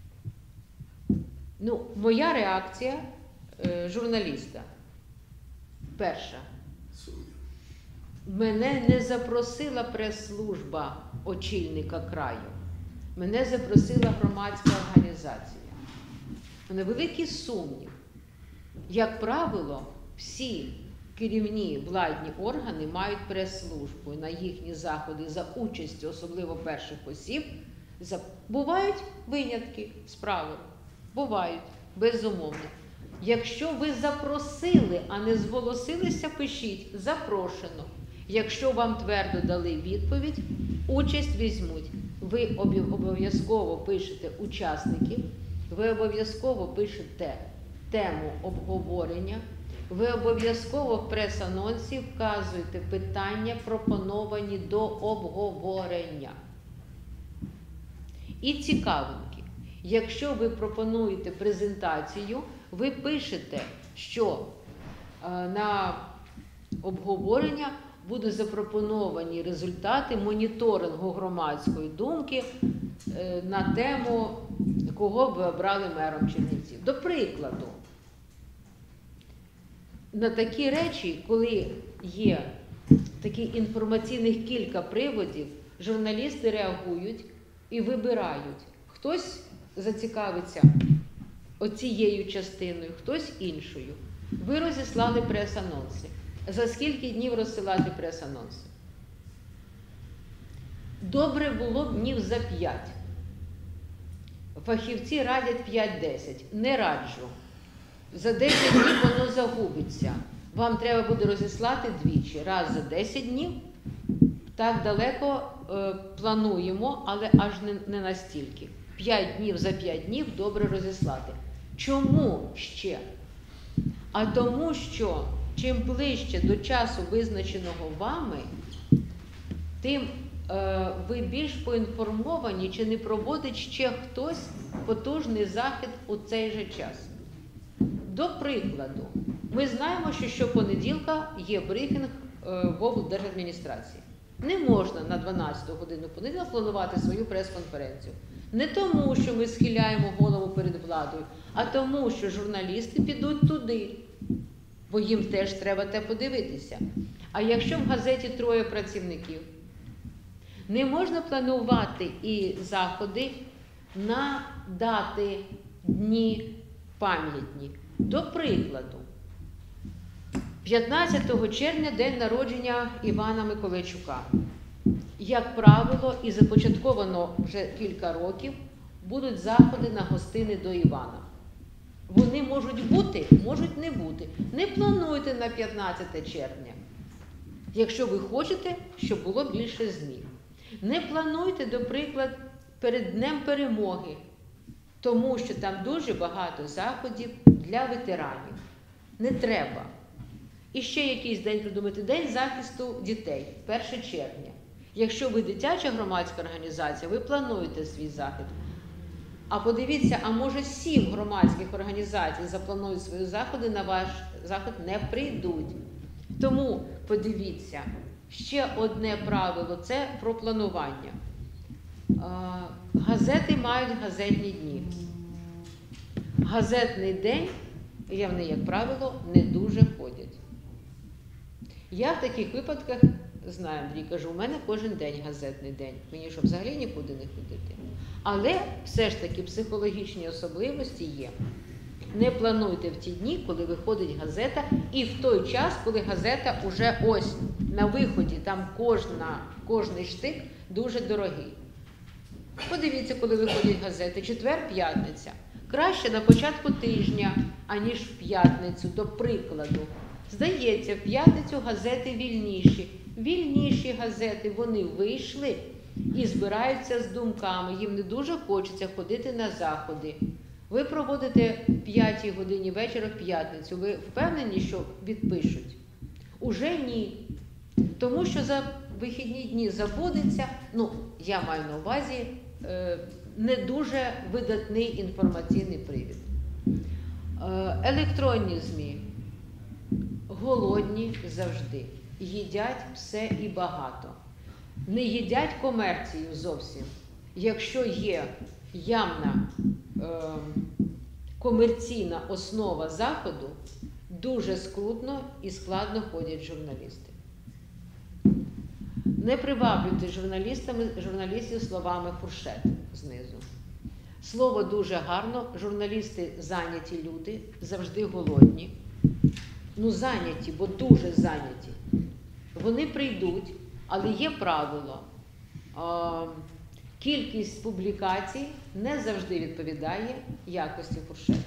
Моя реакція журналіста. Перша. Мене не запросила прес-служба очільника краю. Мене запросила громадська організація. У мене великий сумнів. Як правило, всі керівні владні органи мають прес-службу на їхні заходи за участю, особливо перших осіб. Бувають винятки з правил. Бувають, безумовно. Якщо ви запросили, а не зголосилися, пишіть «запрошено». Якщо вам твердо дали відповідь, участь візьмуть. Ви обов'язково пишете учасників, ви обов'язково пишете тему обговорення, ви обов'язково в прес-анонсі вказуєте питання, пропоновані до обговорення. І цікавинки. Якщо ви пропонуєте презентацію, ви пишете, що на обговорення будуть запропоновані результати моніторингу громадської думки на тему, кого ви обрали мером Чернівців. До прикладу, на такі речі, коли є таких інформаційних кілька приводів, журналісти реагують і вибирають. Хтось зацікавиться оцією частиною, хтось іншою. Ви розіслали прес-анонси. За скільки днів розсилати прес-анонси? Добре було б днів за 5. Фахівці радять 5-10. Не раджу. За 10 днів воно загубиться. Вам треба буде розіслати двічі. Раз за 10 днів. Так далеко плануємо, але аж не настільки. 5 днів за 5 днів добре розіслати. Чому ще? А тому, що чим ближче до часу, визначеного вами, тим ви більш поінформовані, чи не проводить ще хтось потужний захід у цей же час. До прикладу, ми знаємо, що щопонеділка є брифінг в облдержадміністрації. Не можна на 12 годину понеділка планувати свою прес-конференцію. Не тому, що ми схиляємо голову перед владою, а тому, що журналісти підуть туди, бо їм теж треба те подивитися. А якщо в газеті 3 працівників, не можна планувати і заходи на дати, дні пам'ятні. До прикладу, 15 червня – день народження Івана Миколайчука. Як правило, і започатковано вже кілька років, будуть заходи на гостини до Івана. Вони можуть бути, можуть не бути. Не плануйте на 15 червня, якщо ви хочете, щоб було більше ЗМІ. Не плануйте, до прикладу, перед Днем Перемоги, тому що там дуже багато заходів для ветеранів. Не треба. І ще якийсь день придумати. День захисту дітей, 1 червня. Якщо ви дитяча громадська організація, ви плануєте свій захід. А подивіться, а може 7 громадських організацій запланують свої заходи, на ваш захід не прийдуть. Тому подивіться, ще одне правило – це про планування. Газети мають газетні дні. Газетний день, вони, як правило, не дуже ходять. Я в таких випадках знаю, Андрій, кажу, у мене кожен день газетний день. Мені що, взагалі нікуди не ходити? Але все ж таки психологічні особливості є. Не плануйте в ті дні, коли виходить газета, і в той час, коли газета уже ось на виході, там кожний штик дуже дорогий. Подивіться, коли виходять газети, четвер-п'ятниця. Краще на початку тижня, аніж в п'ятницю, до прикладу. Здається, в п'ятницю газети вільніші. Вільніші газети, вони вийшли і збираються з думками. Їм не дуже хочеться ходити на заходи. Ви проводите 5 годині вечора в п'ятницю. Ви впевнені, що відпишуть? Уже ні. Тому що за вихідні дні забудеться, я маю на увазі, не дуже видатний інформаційний привід. Електронні ЗМІ голодні завжди. Їдять все і багато. Не їдять комерцію зовсім. Якщо є явна комерційна основа заходу, дуже скрутно і складно ходять журналісти. Не приваблюйте журналістів словами фуршет знизу. Слово дуже гарно, журналісти зайняті люди, завжди голодні. Зайняті, бо дуже зайняті. Вони прийдуть, але є правило. Кількість публікацій не завжди відповідає якості фуршету.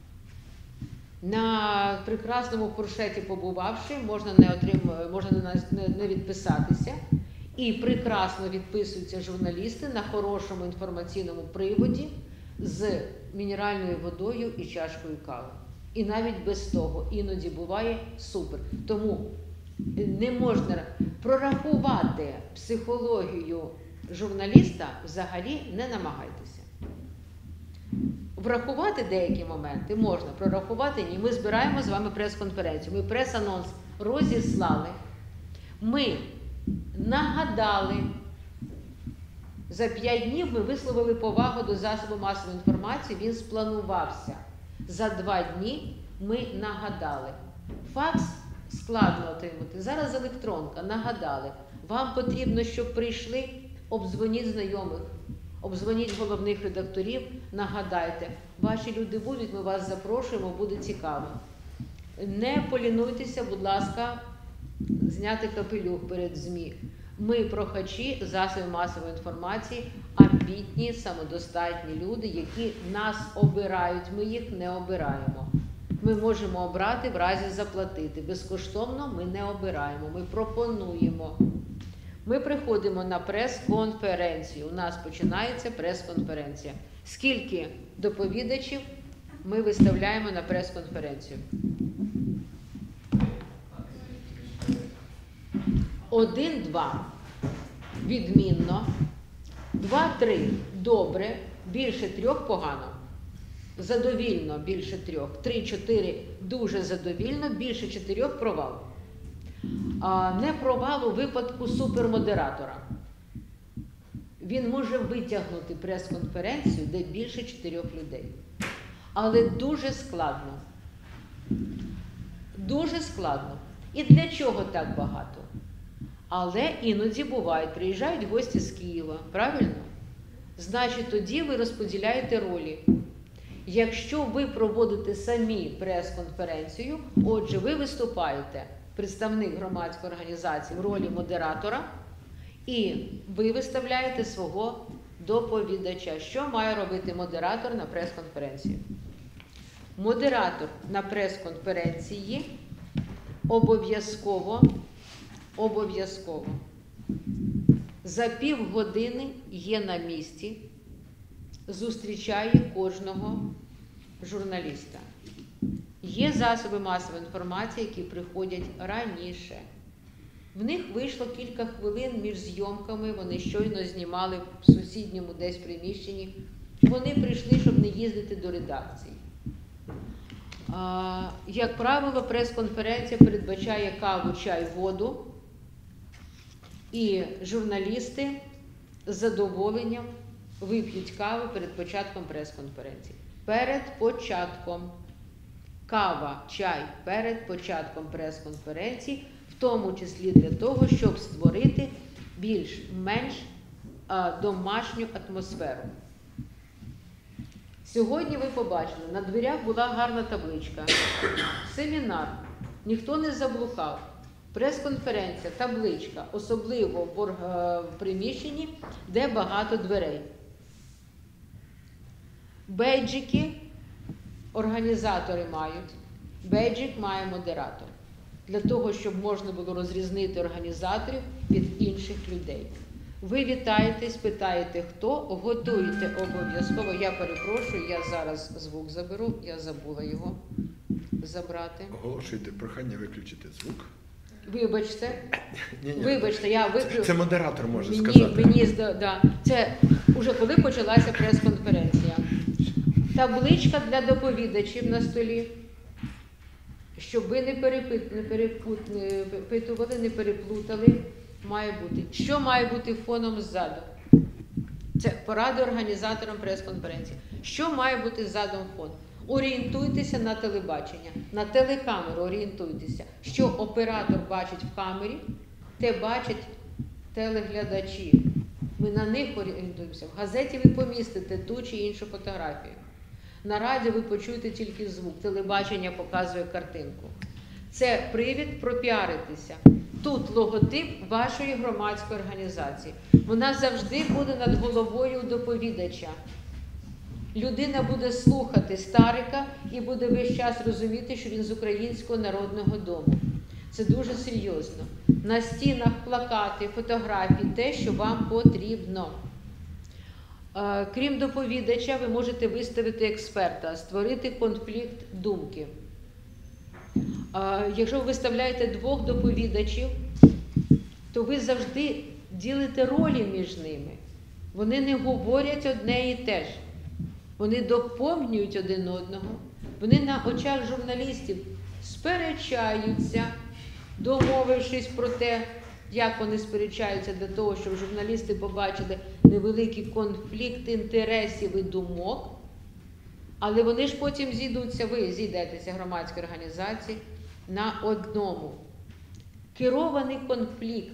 На прекрасному фуршеті побувавши, можна не відписатися. І прекрасно відписуються журналісти на хорошому інформаційному приводі з мінеральною водою і чашкою кави. І навіть без того іноді буває супер. Тому не можна прорахувати психологію журналіста, взагалі не намагайтеся. Врахувати деякі моменти можна, прорахувати ні. Ми збираємо з вами прес-конференцію, ми прес-анонс розіслали, ми нагадали, за 5 днів ми висловили повагу до засобу масової інформації, він спланувався. За 2 дні ми нагадали. Факс складно отримати. Зараз електронка, нагадали. Вам потрібно, щоб прийшли, обдзвоніть знайомих, обдзвоніть головних редакторів, нагадайте. Ваші люди будуть, ми вас запрошуємо, буде цікаво. Не полінуйтеся, будь ласка, зняти капелюх перед ЗМІ. Ми прохачі засобів масової інформації, амбітні, самодостатні люди, які нас обирають, ми їх не обираємо. Ми можемо обрати в разі заплатити. Безкоштовно ми не обираємо, ми пропонуємо. Ми приходимо на прес-конференцію. У нас починається прес-конференція. Скільки доповідачів ми виставляємо на прес-конференцію? 1-2 відмінно, 2-3 добре, більше 3 погано. Задовільно більше 3, 3-4 дуже задовільно, більше 4 провал. Не провал у випадку супермодератора. Він може витягнути прес-конференцію, де більше 4 людей. Але дуже складно. Дуже складно. І для чого так багато? Але іноді бувають, приїжджають гості з Києва, правильно? Значить, тоді ви розподіляєте ролі. Якщо ви проводите самі прес-конференцію, отже, ви виступаєте, представник громадської організації, в ролі модератора, і ви виставляєте свого доповідача. Що має робити модератор на прес-конференції? Модератор на прес-конференції обов'язково за півгодини є на місці, зустрічає кожного журналіста. Є засоби масової інформації, які приходять раніше. В них вийшло кілька хвилин між зйомками, вони щойно знімали в сусідньому десь приміщенні. Вони прийшли, щоб не їздити до редакції. Як правило, прес-конференція передбачає каву, чай, воду, і журналісти з задоволенням вип'ють каву перед початком прес-конференції. Перед початком. Кава, чай перед початком прес-конференції, в тому числі для того, щоб створити більш-менш домашню атмосферу. Сьогодні ви побачили, на дверях була гарна табличка. Семінар. Ніхто не заблукав. Прес-конференція, табличка, особливо в приміщенні, де багато дверей. Бейджики організатори мають, бейджик має модератор. Для того, щоб можна було розрізнити організаторів від інших людей. Ви вітаєтесь, питаєте, хто, готуєте обов'язково. Я перепрошую, я зараз звук заберу, я забула його забрати. Оголошуйте прохання виключити звук. Вибачте. Ні-ні. Вибачте, я виключу. Це модератор може сказати. Це вже коли почалася прес-конференція. Табличка для доповідачів на столі, щоб ви не перепитували, не переплутали, має бути. Що має бути фоном ззаду? Це поради організаторам прес-конференції. Що має бути ззаду фон? Орієнтуйтеся на телебачення, на телекамеру орієнтуйтеся. Що оператор бачить в камері, те бачать телеглядачі. Ми на них орієнтуємося. В газеті ви помістите ту чи іншу фотографію. На радіо ви почуєте тільки звук, телебачення показує картинку. Це привід пропіаритися. Тут логотип вашої громадської організації. Вона завжди буде над головою доповідача. Людина буде слухати старика і буде весь час розуміти, що він з Українського народного дому. Це дуже серйозно. На стінах плакати, фотографії, те, що вам потрібно. Крім доповідача, ви можете виставити експерта, створити конфлікт думки. Якщо ви виставляєте 2 доповідачів, то ви завжди ділите ролі між ними. Вони не говорять одне і те ж. Вони доповнюють один одного. Вони на очах журналістів сперечаються, домовившись про те, як вони сперечаються для того, щоб журналісти побачили невеликий конфлікт інтересів і думок. Але вони ж потім зійдуться, ви зійдетеся, громадські організації, на одному. Керований конфлікт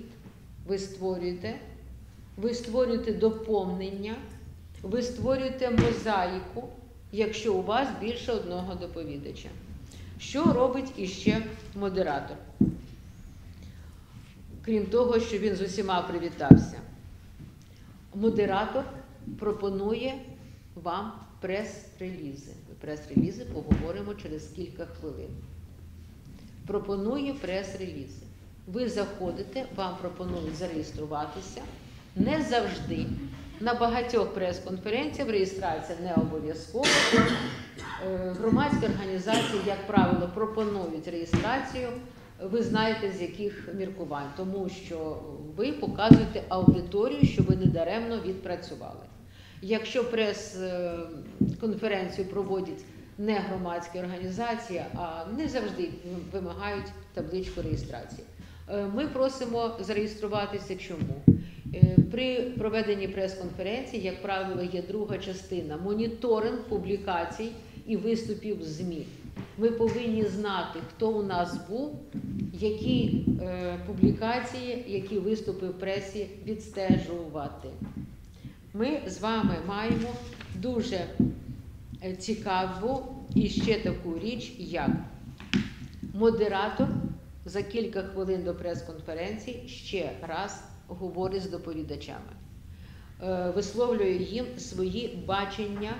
ви створюєте доповнення, ви створюєте мозаїку, якщо у вас більше одного доповідача. Що робить іще модератор? крім того, що він з усіма привітався. Модератор пропонує вам прес-релізи. Прес-релізи поговоримо через кілька хвилин. Пропонує прес-релізи. Ви заходите, вам пропонують зареєструватися. Не завжди. На багатьох прес-конференціях реєстрація не обов'язкова. Громадські організації, як правило, пропонують реєстрацію. Ви знаєте, з яких міркувань. Тому що ви показуєте аудиторію, що ви недаремно відпрацювали. Якщо прес-конференцію проводять не громадські організації, а не завжди вимагають табличку реєстрації. Ми просимо зареєструватися чому? При проведенні прес-конференції, як правило, є друга частина – моніторинг публікацій і виступів з ЗМІ. Ми повинні знати, хто у нас був, які публікації, які виступи в пресі відстежувати. Ми з вами маємо дуже цікаву і ще таку річ, як модератор за кілька хвилин до прес-конференції ще раз говорить з доповідачами, висловлює їм свої бачення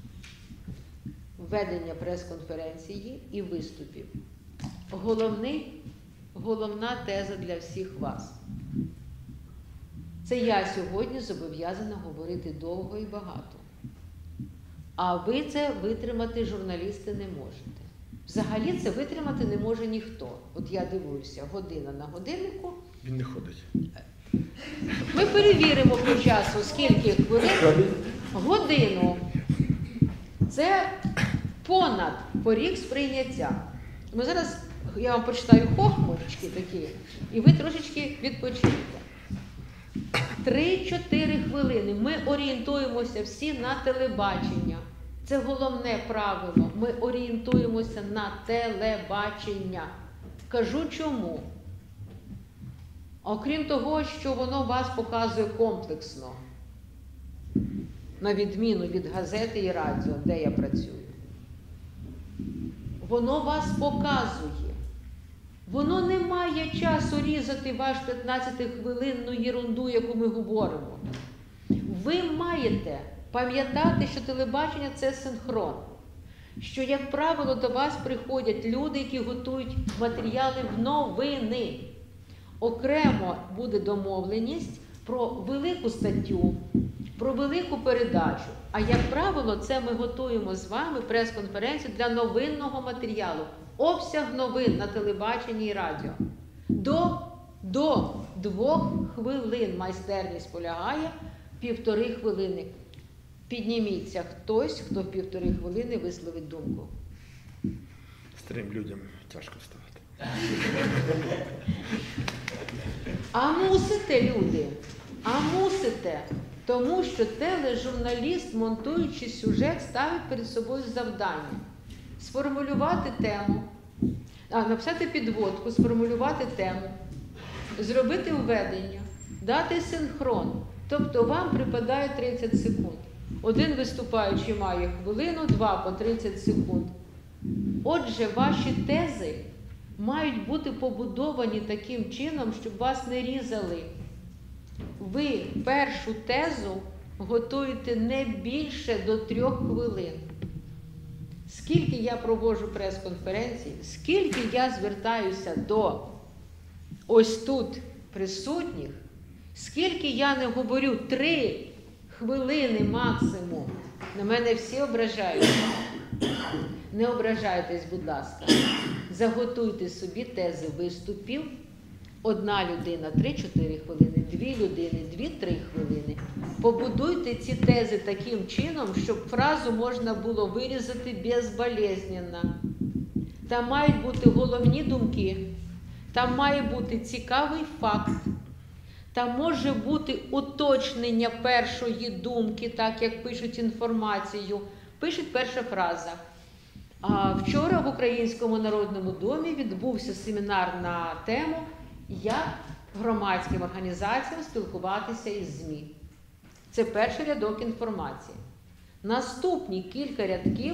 ведення прес-конференції і виступів. Головна теза для всіх вас. Це я сьогодні зобов'язана говорити довго і багато. А ви це витримати, журналісти, не можете. Взагалі це витримати не може ніхто. От я дивуюся, година на годиннику. Він не ходить. Ми перевіримо по часу, скільки хвилин. Годину. Це понад поріг сприйняття. Ми зараз, я вам почитаю хохмочки такі, і ви трошечки відпочинете. 3-4 хвилини. Ми орієнтуємося всі на телебачення. Це головне правило. Ми орієнтуємося на телебачення. Кажу чому. Окрім того, що воно вас показує комплексно, на відміну від газети і радіо, де я працюю. Воно вас показує. Воно не має часу різати ваш 15-хвилинну єрунду, яку ми говоримо. Ви маєте пам'ятати, що телебачення – це синхрон. Що, як правило, до вас приходять люди, які готують матеріали в новини. Окремо буде домовленість про велику статтю, про велику передачу. А, як правило, це ми готуємо з вами прес-конференцію для новинного матеріалу. Обсяг новин на телебаченні і радіо. До 2 хвилин майстерність полягає, 1,5 хвилини. Підніміться хтось, хто в 1,5 хвилини висловить думку. Старим людям тяжко вставати. А мусите, люди, а мусите. Тому що тележурналіст, монтуючи сюжет, ставить перед собою завдання. Сформулювати тему, написати підводку, сформулювати тему, зробити введення, дати синхрон. Тобто вам припадає 30 секунд. Один виступаючий має хвилину, 2 по 30 секунд. Отже, ваші тези мають бути побудовані таким чином, щоб вас не різали. Ви першу тезу готуєте не більше до 3 хвилин. Скільки я проводжу прес-конференцій, скільки я звертаюся до ось тут присутніх, скільки я не говорю 3 хвилини максимум. На мене всі ображаються. Не ображайтесь, будь ласка. Заготуйте собі тези виступів. 1 людина 3-4 хвилини, 2 людини 2-3 хвилини. Побудуйте ці тези таким чином, щоб фразу можна було вирізати безболезненно. Там мають бути головні думки, там має бути цікавий факт, там може бути уточнення першої думки, так як пишуть інформацію. Пишуть перша фраза. Вчора в Українському народному домі відбувся семінар на тему «Як громадським організаціям спілкуватися із ЗМІ». Це перший рядок інформації. Наступні кілька рядків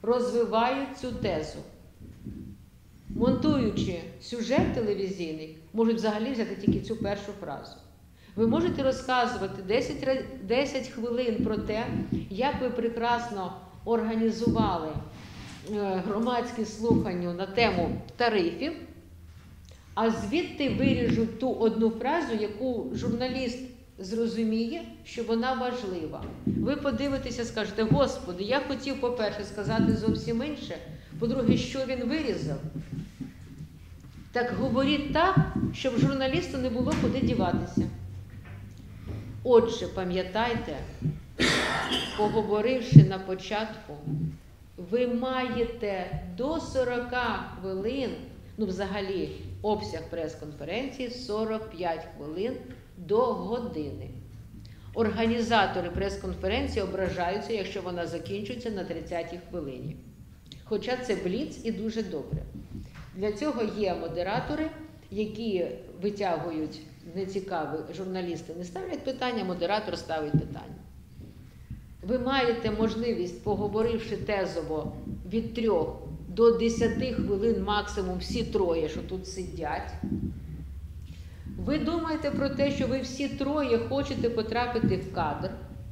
розвивають цю тезу. Монтуючи сюжет телевізійний, можуть взагалі взяти тільки цю першу фразу. Ви можете розказувати 10 хвилин про те, як ви прекрасно організували громадські слухання на тему тарифів, а звідти виріжуть ту одну фразу, яку журналіст зрозуміє, що вона важлива. Ви подивитеся, скажете: Господи, я хотів, по-перше, сказати зовсім інше, по-друге, що він вирізав. Так говоріть так, щоб журналісту не було куди діватися. Отже, пам'ятайте, поговоривши на початку, ви маєте до 40 хвилин, взагалі обсяг прес-конференції 45 хвилин до години. Організатори прес-конференції ображаються, якщо вона закінчується на 30-й хвилині. Хоча це бліц і дуже добре. Для цього є модератори, які витягують нецікаві, журналісти не ставлять питання, модератор ставить питання. Ви маєте можливість, поговоривши тезово від 3 до 10 хвилин максимум всі троє, що тут сидять. Ви думаєте про те, що ви всі троє хочете потрапити в кадр,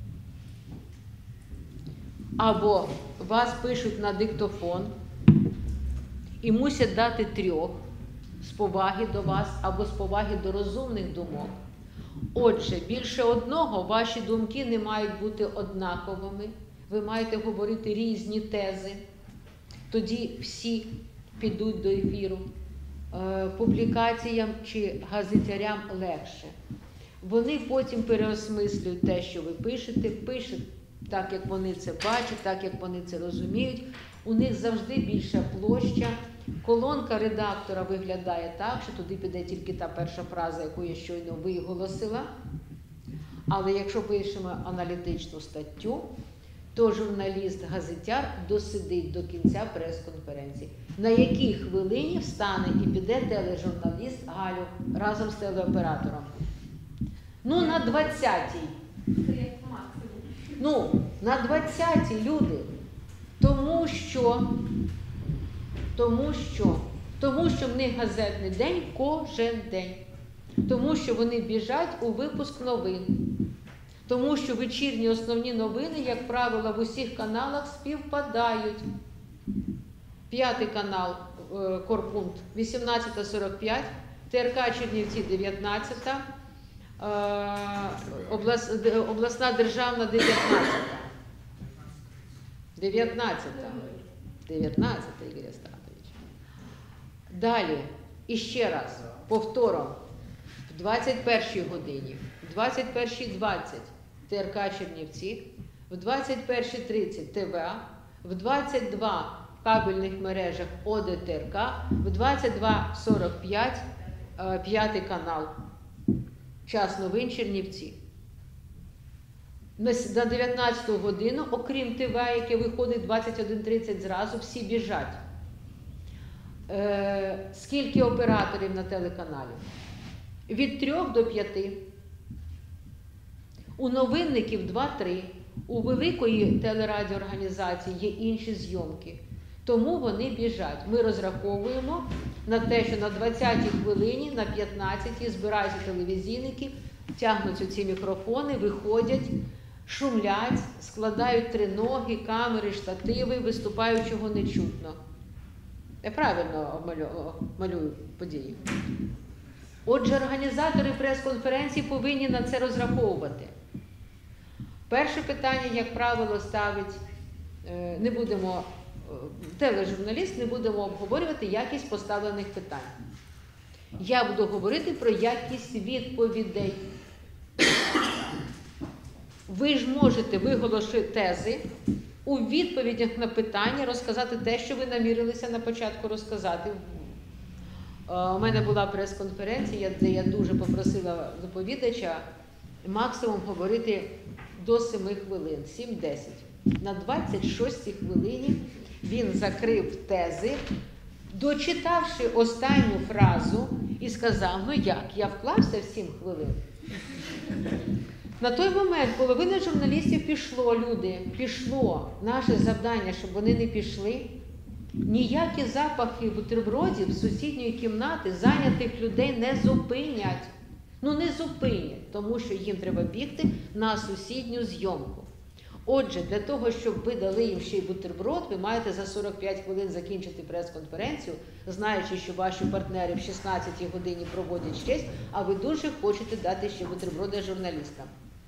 або вас пишуть на диктофон і мусять дати 3 з поваги до вас або з поваги до розумних думок. Отже, більше одного ваші думки не мають бути однаковими. Ви маєте говорити різні тези. Тоді всі підуть до ефіру. Публікаціям чи газетярям легше. Вони потім переосмислюють те, що ви пишете, пишуть так, як вони це бачать, так, як вони це розуміють. У них завжди більша площа. Колонка редактора виглядає так, що туди піде тільки та перша фраза, яку я щойно виголосила. Але якщо пишемо аналітичну статтю, то журналіст-газетяр досидить до кінця прес-конференції. На якій хвилині встане і піде тележурналіст Галю разом з телеоператором? На 20-й. На 20-й, люди. Тому що в них газетний день кожен день. Тому що вони біжать у випуск новин. Тому що вечірні основні новини, як правило, в усіх каналах співпадають. 5-й канал Корпункт 18:45, ТРК Чернівці 19, обласна державна 19, Ігор Естратович. Далі, іще раз, повтором, в 21-й годині, в 21:20 ТРК Чернівці, в 21:30 ТВА, в 22 в кабельних мережах ОДТРК, в 22:45 5-й канал. Час новин Чернівці. На 19-ту годину, окрім ТВА, яке виходить 21:30 зразу, всі біжать. Скільки операторів на телеканалі? Від 3 до 5. У новинників 2-3. У великої телерадіоорганізації є інші зйомки. Тому вони біжать. Ми розраховуємо на те, що на 20-й хвилині, на 15-й збираються телевізійники, тягнуться ці мікрофони, виходять, шумлять, складають триноги, камери, штативи, виступаючого не чутно. Я правильно малюю події. Отже, організатори прес-конференції повинні на це розраховувати. Перше питання, як правило, ставить, тележурналіст, не будемо обговорювати якість поставлених питань. Я буду говорити про якість відповідей. Ви ж можете, виголошити тези, у відповідях на питання розказати те, що ви намірилися на початку розказати. У мене була прес-конференція, де я дуже попросила доповідача максимум говорити до 7 хвилин, 7-10. На 26-й хвилині він закрив тези, дочитавши останню фразу і сказав: я вклався в 7 хвилин. На той момент половина журналістів пішло, люди, пішло. Наше завдання, щоб вони не пішли, Ніякі запахи бутербродів з сусідньої кімнати зайнятих людей не зупинять. Ну не зупинять, тому що їм треба бігти на сусідню зйомку. Отже, для того, щоб ви дали їм ще й бутерброд, ви маєте за 45 хвилин закінчити прес-конференцію, знаючи, що ваші партнери в 16-й годині проводять честь, а ви дуже хочете дати ще бутерброди журналістам.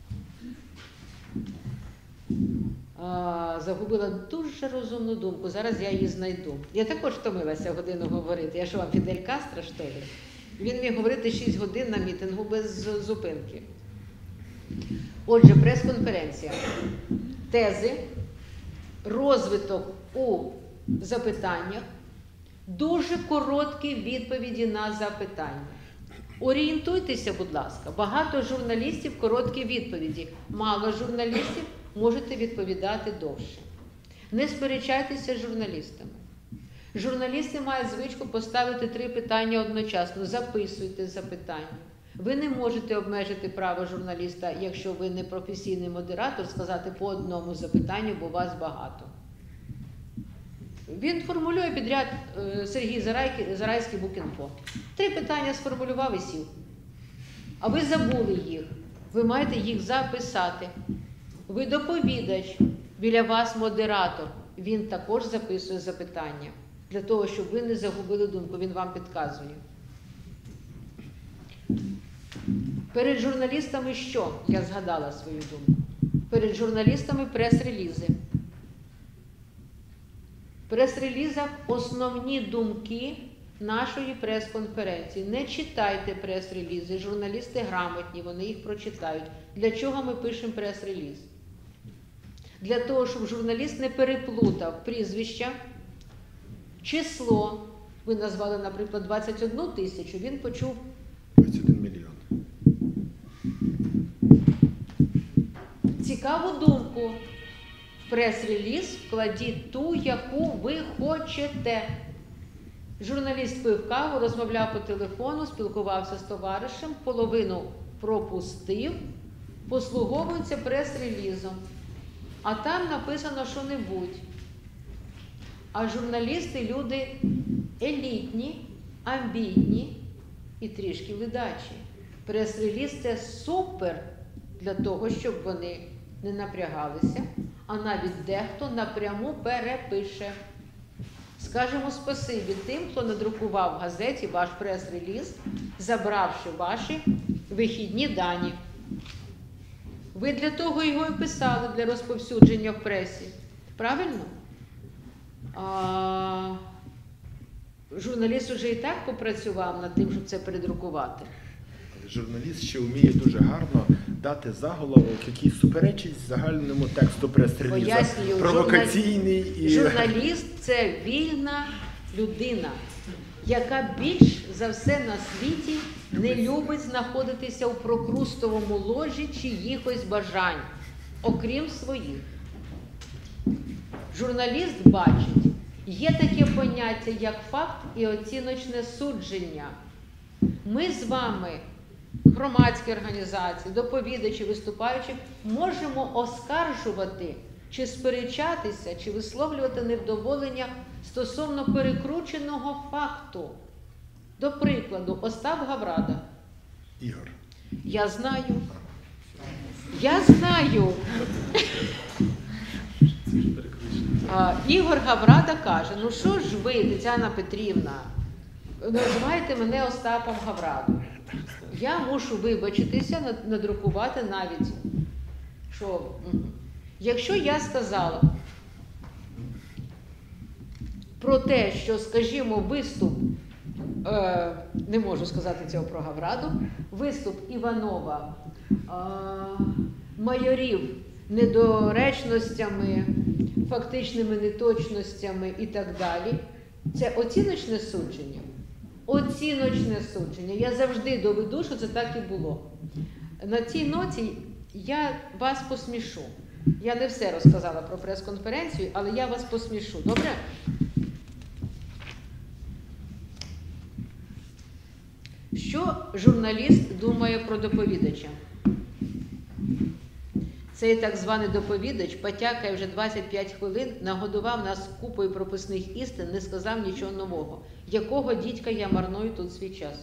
Загубила дуже розумну думку, зараз я її знайду. Я також втомилася годину говорити. Я що, вам Фідель Кастро, що ли? Він міг говорити 6 годин на мітингу без зупинки. Отже, прес-конференція. Тези, розвиток у запитаннях, дуже короткі відповіді на запитання. Орієнтуйтеся, будь ласка. Багато журналістів – короткі відповіді. Мало журналістів – можете відповідати довше. Не сперечайтеся з журналістами. Журналісти мають звичку поставити 3 питання одночасно. Записуйте запитання. Ви не можете обмежити право журналіста, якщо ви не професійний модератор, сказати по одному запитанню, бо вас багато. Він формулює підряд Сергій Зарайський, Букінфо. 3 питання сформулював і сів. А ви забули їх. Ви маєте їх записати. Ви доповідач, біля вас модератор. Він також записує запитання. Для того, щоб ви не загубили думку, він вам підказує. Перед журналістами що? Я згадала свою думку. Перед журналістами прес-релізи. Прес-релізах основні думки нашої прес-конференції. Не читайте прес-релізи. Журналісти грамотні, вони їх прочитають. Для чого ми пишемо прес-реліз? Для того, щоб журналіст не переплутав прізвища, число. Ви назвали, наприклад, 21 тисячу, він почув 21 мільйон. Цікаву думку. В прес-реліз вкладіть ту, яку ви хочете. Журналіст пив каву, розмовляв по телефону, спілкувався з товаришем, половину пропустив, послуговується прес-релізом. А там написано що-небудь. А журналісти – люди елітні, амбітні і трішки ледачі. Прес-реліз – це супер для того, щоб вони не напрягалися, а навіть дехто напряму перепише. Скажемо спасибі тим, хто надрукував в газеті ваш прес-реліз, забравши ваші вихідні дані. Ви для того його і писали, для розповсюдження в пресі. Правильно? Журналіст вже і так попрацював над тим, щоб це передрукувати. Журналіст ще вміє дуже гарно дати заголовок, який суперечить загальному тексту прес-релізу. Пояснюю, Провокаційний і... Журналіст – це вільна людина, яка більш за все на світі не любить знаходитися у прокрустовому ложі чиїхось бажань, окрім своїх. Журналіст бачить, є таке поняття, як факт і оціночне судження. Ми з вами, громадські організації, доповідачі, виступаючі, можемо оскаржувати, чи сперечатися, чи висловлювати невдоволення стосовно перекрученого факту. До прикладу, Остап Гаврада. Ігор. Я знаю. Я знаю. Ігор Гаврада каже, ну що ж ви, Тетяна Петрівна, називаєте мене Остапом Гаврадою. Я мушу вибачитися, надрукувати навіть, що якщо я сказала про те, що, скажімо, виступ, не можу сказати цього про Гавраду, виступ Іванова майорів недоречностями, фактичними неточностями і так далі, це оціночне судження. Оціночне судження. Я завжди доведу, що це так і було. На цій ноті я вас посмішу. Я не все розказала про прес-конференцію, але я вас посмішу. Добре? Що журналіст думає про доповідача? Це Цей так званий доповідач потякає вже 25 хвилин, нагодував нас купою прописних істин, не сказав нічого нового. Якого дідька я марную тут свій час?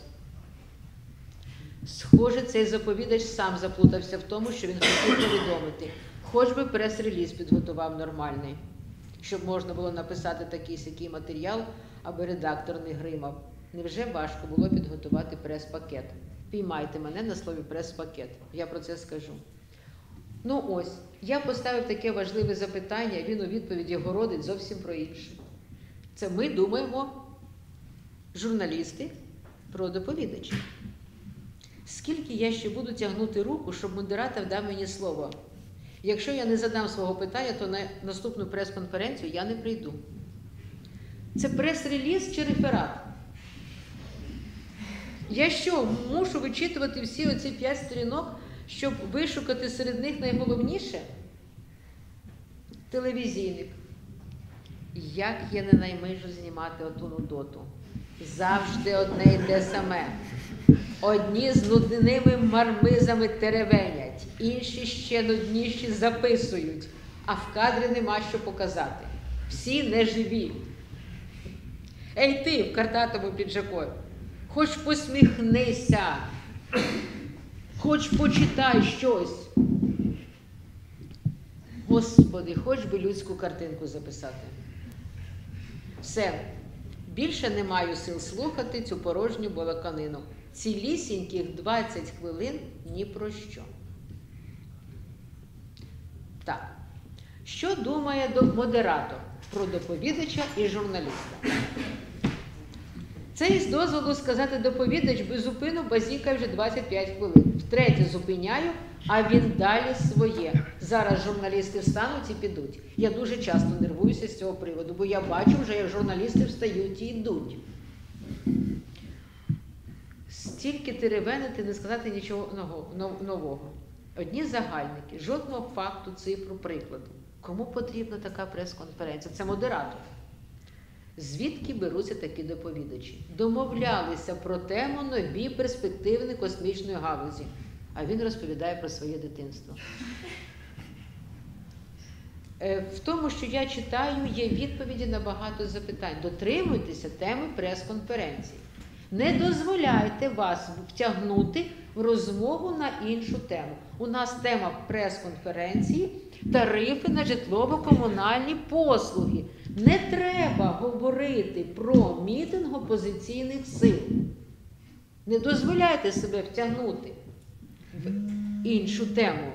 Схоже, цей заповідач сам заплутався в тому, що він хотів повідомити. Хоч би прес-реліз підготував нормальний, щоб можна було написати такий-сякий матеріал, аби редактор не гримав. Невже важко було підготувати прес-пакет? Піймайте мене на слові прес-пакет. Я про це скажу. Ну ось, я поставив таке важливе запитання, він у відповіді городить зовсім про інше. Це ми думаємо, журналісти, про доповідача. Скільки я ще буду тягнути руку, щоб модератор дав мені слово? Якщо я не задам свого питання, то на наступну прес-конференцію я не прийду. Це прес-реліз чи реферат? Я що, мушу вичитувати всі оці 5 сторінок, щоб вишукати серед них найголовніше? Телевізійник. Як я не наймижу знімати оту нудоту? Завжди одне й те саме. Одні з нудними мармизами теревенять, інші ще нудніші записують, а в кадрі нема що показати. Всі неживі. Ей ти, в картатому піджаку, хоч посміхнися, хоч почитай щось. Господи, хоч би людську картинку записати. Все. Більше не маю сил слухати цю порожню балаканину. Цілісіньких 20 хвилин ні про що. Так. Що думає модератор про доповідача і журналіста? Це із дозволу сказати доповідач безупину базікає вже 25 хвилин. Втретє зупиняю, а він далі своє. Зараз журналісти встануть і підуть. Я дуже часто нервуюся з цього приводу, бо я бачу вже, як журналісти встають і йдуть. Стільки теревенити, не сказати нічого нового. Одні загальники, жодного факту, цифру, прикладу. Кому потрібна така прес-конференція? Це модератор. Звідки беруться такі доповідачі? Домовлялися про тему нові перспективи космічної галузі. А він розповідає про своє дитинство. В тому, що я читаю, є відповіді на багато запитань. Дотримуйтеся теми прес-конференції. Не дозволяйте вас втягнути в розмову на іншу тему. У нас тема прес-конференції – тарифи на житлово-комунальні послуги. Не треба говорити про мітинг опозиційних сил. Не дозволяйте себе втягнути в іншу тему.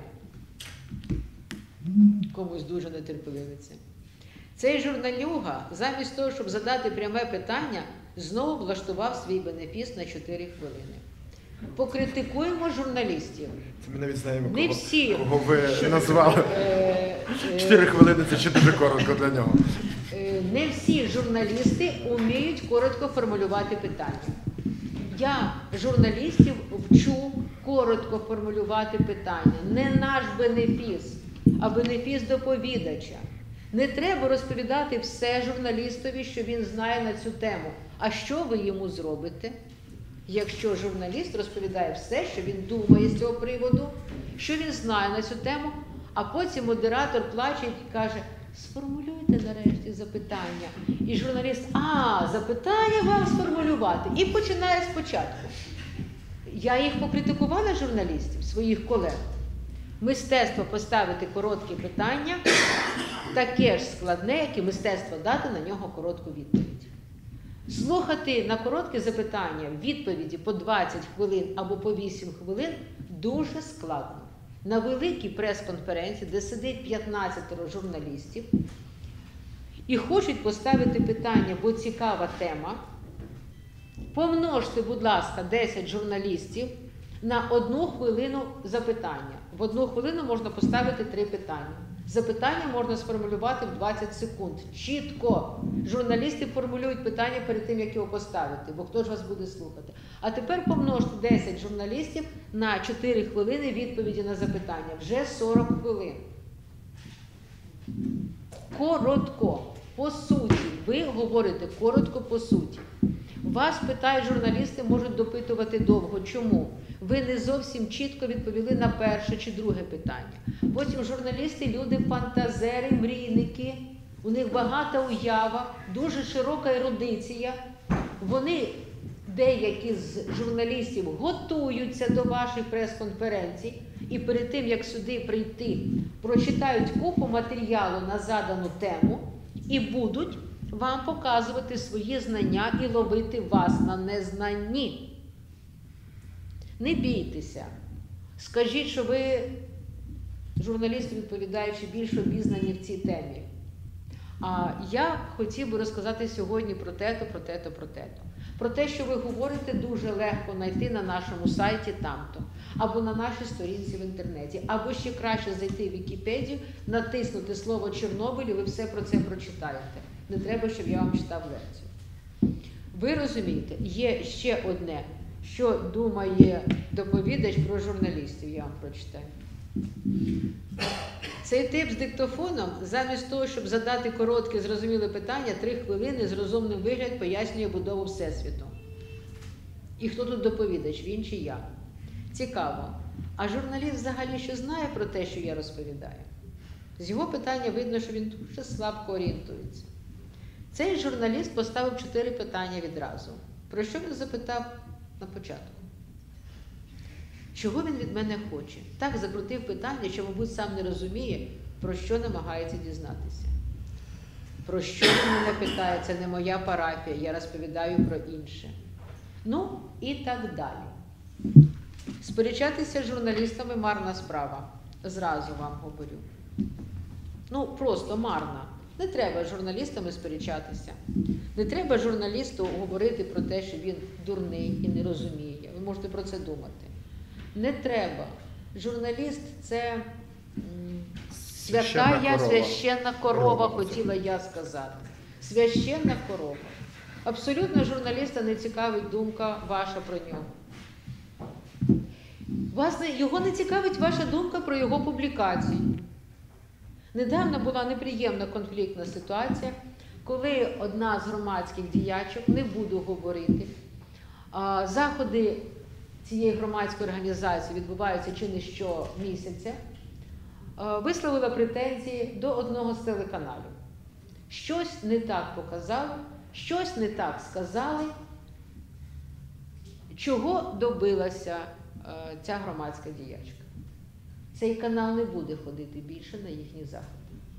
Комусь дуже нетерпеливиться. Цей журналюга, замість того, щоб задати пряме питання, знову влаштував свій бенефіс на 4 хвилини. Покритикуємо журналістів. Це ми навіть знаємо, Не всі. кого ви назвали. 4 хвилини – це ще дуже коротко для нього. Не всі журналісти вміють коротко формулювати питання. Я журналістів вчу коротко формулювати питання. Не наш бенефіс, а бенефіс доповідача. Не треба розповідати все журналістові, що він знає на цю тему. А що ви йому зробите, якщо журналіст розповідає все, що він думає з цього приводу, що він знає на цю тему, а потім модератор плаче і каже: сформулюйте нарешті запитання. І журналіст: запитання вам сформулювати. І починає спочатку. Я їх покритикувала, журналістів, своїх колег. Мистецтво поставити короткі питання таке ж складне, як і мистецтво дати на нього коротку відповідь. Слухати на короткі запитання відповіді по 20 хвилин або по 8 хвилин дуже складно. На великій прес-конференції, де сидить 15 журналістів і хочуть поставити питання, бо цікава тема, помножте, будь ласка, 10 журналістів на 1 хвилину запитання. В 1 хвилину можна поставити 3 питання. Запитання можна сформулювати в 20 секунд. Чітко. Журналісти формулюють питання перед тим, як його поставити, бо хто ж вас буде слухати. А тепер помножте 10 журналістів на 4 хвилини відповіді на запитання. Вже 40 хвилин. Коротко. По суті. Ви говорите коротко по суті. Вас питають журналісти, можуть допитувати довго. Чому? ви не зовсім чітко відповіли на перше чи друге питання. Потім журналісти, люди фантазери, мрійники, у них багата уява, дуже широка ерудиція. Вони, деякі з журналістів, готуються до ваших прес-конференцій і перед тим, як сюди прийти, прочитають купу матеріалу на задану тему і будуть вам показувати свої знання і ловити вас на незнанні. Не бійтеся. Скажіть, що ви, журналісти, відповідаючи, більш обізнані в цій темі. А я хотів би розказати сьогодні про те-то, про те-то, про те-то. Про те, що ви говорите, дуже легко знайти на нашому сайті там-то, або на нашій сторінці в інтернеті, або ще краще зайти в Вікіпедію, натиснути слово Чорнобиль, і ви все про це прочитаєте. Не треба, щоб я вам читав лекцію. Ви розумієте, є ще одне, що думає доповідач про журналістів, я вам прочитаю. Цей тип з диктофоном, замість того, щоб задати коротке, зрозуміле питання, 3 хвилини з розумним виглядом пояснює будову Всесвіту. І хто тут доповідач, він чи я? Цікаво. А журналіст взагалі що знає про те, що я розповідаю? З його питання видно, що він дуже слабко орієнтується. Цей журналіст поставив 4 питання відразу. Про що він запитав на початку? Чого він від мене хоче? Так закрутив питання, що, мабуть, сам не розуміє, про що намагається дізнатися. Про що він мене питає? Це не моя парафія, я розповідаю про інше. Ну, і так далі. Сперечатися з журналістами – марна справа. Зразу вам говорю. Ну, просто марна. Не треба з журналістами сперечатися. Не треба журналісту говорити про те, що він дурний і не розуміє. Ви можете про це думати. Не треба. Журналіст – це священна корова, хотіла я сказати. Священна корова. Абсолютно журналіста не цікавить думка ваша про нього. Його не цікавить ваша думка про його публікації. Недавно була неприємна конфліктна ситуація, коли одна з громадських діячок, не буду говорити, заходи цієї громадської організації відбуваються чи не щомісяця, висловила претензії до одного з телеканалів. Щось не так показали, щось не так сказали, чого добилася ця громадська діячка. Цей канал не буде ходити більше на їхні заходи.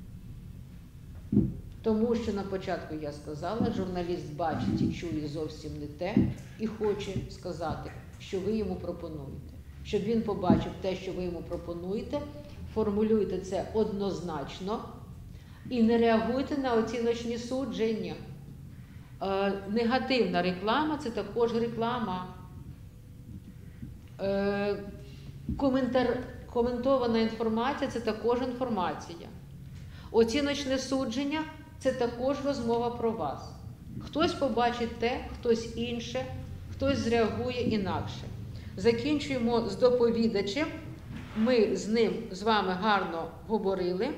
Тому що на початку я сказала, журналіст бачить і чує зовсім не те і хоче сказати, що ви йому пропонуєте. Щоб він побачив те, що ви йому пропонуєте, формулюйте це однозначно і не реагуйте на оціночні судження. Негативна реклама – це також реклама. Коментована інформація – це також інформація. Оціночне судження – це також розмова про вас. Хтось побачить те, хтось інше, хтось зреагує інакше. Закінчуємо з доповідачем. Ми з ним, з вами гарно говорили.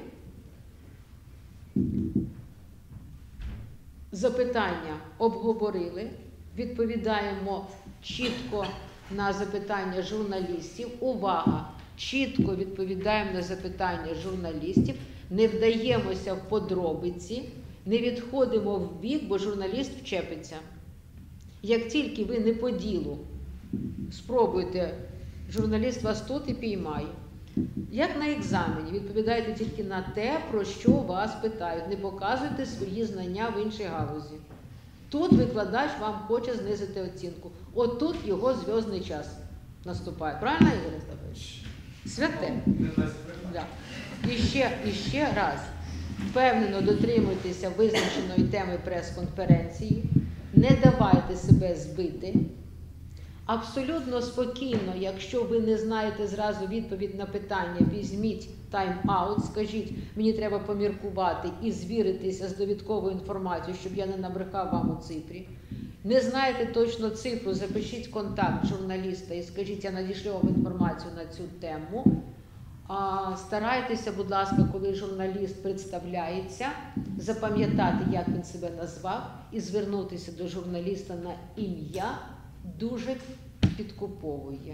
Запитання обговорили. Відповідаємо чітко на запитання журналістів. Увага! Чітко відповідаємо на запитання журналістів. Не вдаємося в подробиці, не відходимо в бік, бо журналіст вчепиться. Як тільки ви не по ділу спробуйте, журналіст вас тут і піймає. Як на екзамені, відповідайте тільки на те, про що вас питають. Не показуйте свої знання в іншій галузі. Тут викладач вам хоче знизити оцінку. От тут його зв'язний час наступає. Правильно, Ігор Остапович? Святе. Да. І ще раз. Впевнено дотримуйтеся визначеної теми прес-конференції. Не давайте себе збити. Абсолютно спокійно, якщо ви не знаєте зразу відповідь на питання, візьміть тайм-аут, скажіть, мені треба поміркувати і звіритися з довідковою інформацією, щоб я не набрехав вам у цифрі. Не знаєте точно цифру, запишіть контакт журналіста і скажіть, я надішлю вам інформацію на цю тему. Старайтеся, будь ласка, коли журналіст представляється, запам'ятати, як він себе назвав, і звернутися до журналіста на ім'я дуже підкуповує.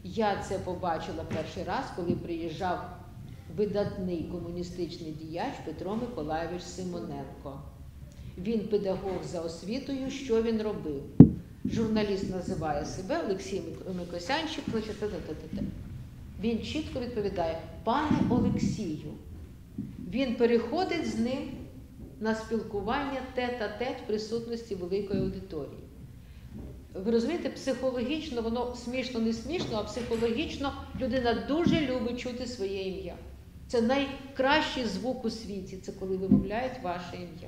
Я це побачила перший раз, коли приїжджав видатний комуністичний діяч Петро Миколайович Симоненко. Він педагог за освітою. Що він робив? Журналіст називає себе Олексій Микосянчик. Він чітко відповідає: пане Олексію. Він переходить з ним на спілкування тет-а-тет в присутності великої аудиторії. Ви розумієте, психологічно, воно смішно, не смішно, а психологічно людина дуже любить чути своє ім'я. Це найкращий звук у світі, це коли вимовляють ваше ім'я.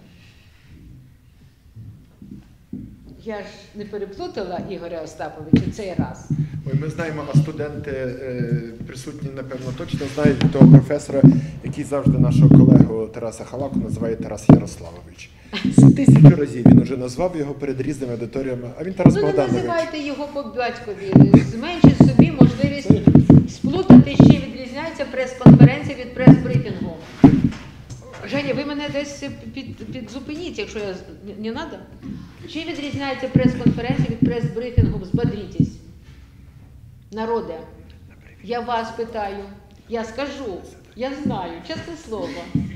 Я ж не переплутала Ігоря Остаповича цей раз. Ой, ми знаємо, а студенти присутні, напевно, точно знають того професора, який завжди нашого колегу Тараса Халаку називає Тарас Ярославович. З 1000 разів він уже назвав його перед різними аудиторіями, а він Тарас Богданович. Ну, не називайте його по батькові. Зменшіть собі можливість сплутати, чим відрізняється прес-конференція від прес-брифінгу. Женя, ви мене десь підзупиніть, якщо я... Не треба? Чим відрізняється прес-конференція від прес-брифінгу? Збодрітесь. Народе, я вас питаю, я скажу, я знаю, чесне слово.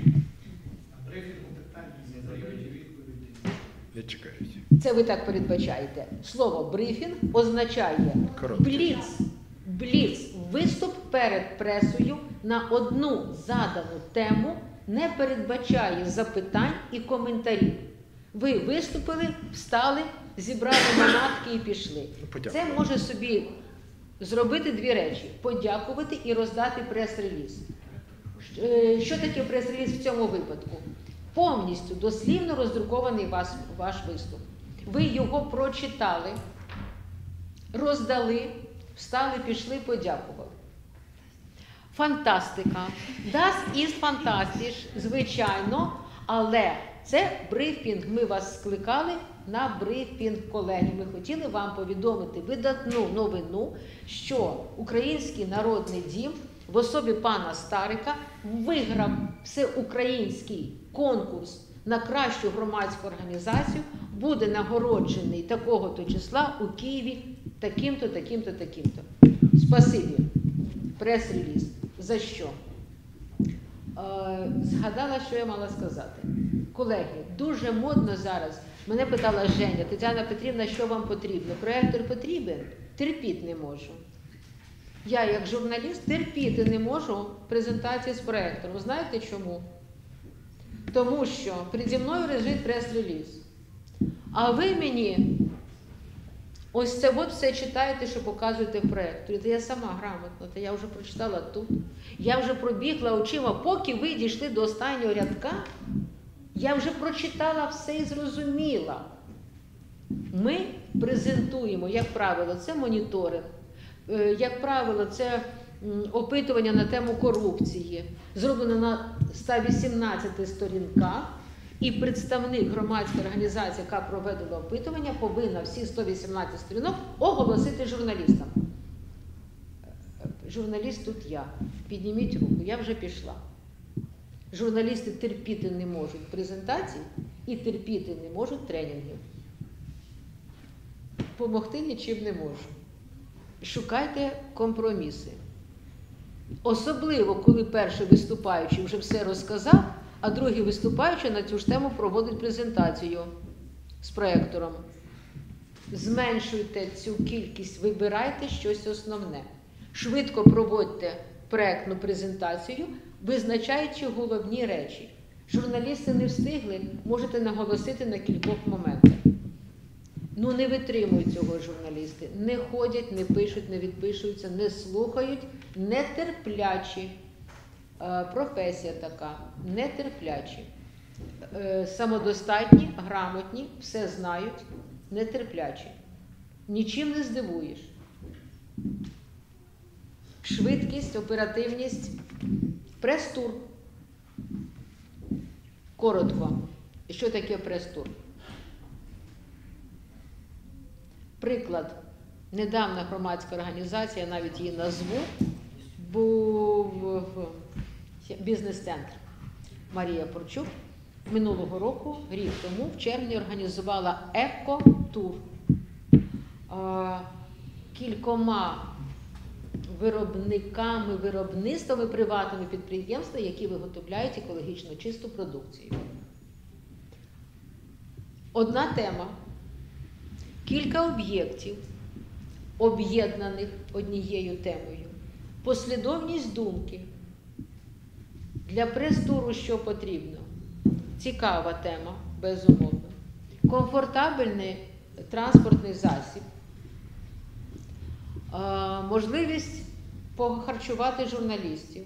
Не чекають. Це ви так передбачаєте. Слово брифінг означає бліц, виступ перед пресою на одну задану тему, не передбачає запитань і коментарів. Ви виступили, встали, зібрали манатки і пішли. Це може собі зробити дві речі: подякувати і роздати прес-реліз. Що таке прес-реліз в цьому випадку? Повністю, дослівно роздрукований ваш виступ. Ви його прочитали, роздали, встали, пішли, подякували. Фантастика. Das ist fantastisch, звичайно, але це брифінг. Ми вас скликали на брифінг, колеги. Ми хотіли вам повідомити видатну новину, що Український народний дім в особі пана Старика виграв всеукраїнський конкурс на кращу громадську організацію, буде нагороджений такого-то числа у Києві таким-то, таким-то, таким-то. Спасибі. Прес-реліз. За що? Згадала, що я мала сказати. Колеги, дуже модно зараз. Мене питала Женя: Тетяна Петрівна, що вам потрібно? Проектор потрібен? Терпіти не можу. Я, як журналіст, терпіти не можу презентації з проектором. Знаєте чому? Тому що переді мною лежить прес-реліз. А ви мені ось це от все читаєте, що показуєте в проекторі. Та я сама грамотна, та я вже прочитала тут. Я вже пробігла очима, поки ви дійшли до останнього рядка, я вже прочитала все і зрозуміла. Ми презентуємо, як правило, це моніторинг, як правило, це опитування на тему корупції, зроблено на 118 сторінках, і представник громадської організації, яка проводила опитування, повинна всі 118 сторінок оголосити журналістам. Журналіст тут я. Підніміть руку, я вже пішла. Журналісти терпіти не можуть презентацій і терпіти не можуть тренінгів. Помогти нічим не можу. Шукайте компроміси. Особливо, коли перший виступаючий вже все розказав, а другий виступаючий на цю ж тему проводить презентацію з проектором. Зменшуйте цю кількість, вибирайте щось основне. Швидко проводьте проектну презентацію, визначаючи головні речі. Журналісти не встигли, можете наголосити на кількох моментах. Ну, не витримують цього журналісти. Не ходять, не пишуть, не відпишуються, не слухають, нетерплячі. Професія така, нетерплячі. Самодостатні, грамотні, все знають, нетерплячі. Нічим не здивуєш. Швидкість, оперативність, прес-тур. Коротко. Що таке прес-тур? Приклад. Недавна громадська організація, я навіть її назву, був бізнес-центр. Марія Порчук минулого року, рік тому, в червні організувала еко-тур. Кількома виробниками, виробництвами, приватними підприємствами, які виготовляють екологічно чисту продукцію. Одна тема, кілька об'єктів, об'єднаних однією темою, послідовність думки. Для прес-туру що потрібно? Цікава тема, безумовно. Комфортабельний транспортний засіб. Можливість похарчувати журналістів.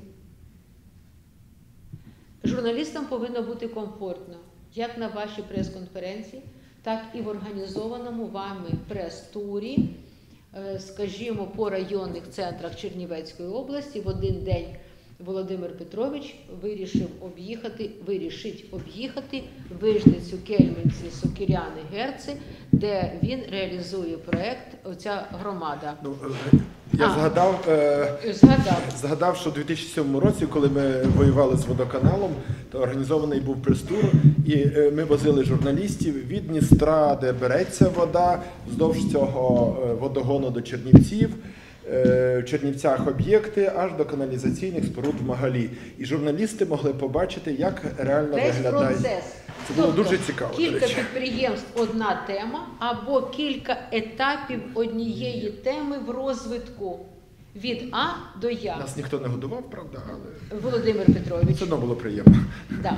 Журналістам повинно бути комфортно, як на вашій прес-конференції, так і в організованому вами прес-турі, скажімо, по районних центрах Чернівецької області. В один день Володимир Петрович вирішить об'їхати Вижницю, Кельменці, Сокиряни, Герци, де він реалізує проєкт «Оця громада». Я згадав, що у 2007 році, коли ми воювали з водоканалом, то організований був прес-тур, і ми возили журналістів від Дністра, де береться вода, вздовж цього водогону до Чернівців, в Чернівцях об'єкти, аж до каналізаційних споруд в Магалі. І журналісти могли побачити, як реально виглядає. Процес. Це було дуже цікаво. Кілька підприємств – одна тема, або кілька етапів однієї теми в розвитку від А до Я. Нас ніхто не годував, правда, але Володимир Петрович. все одно було приємно. Да.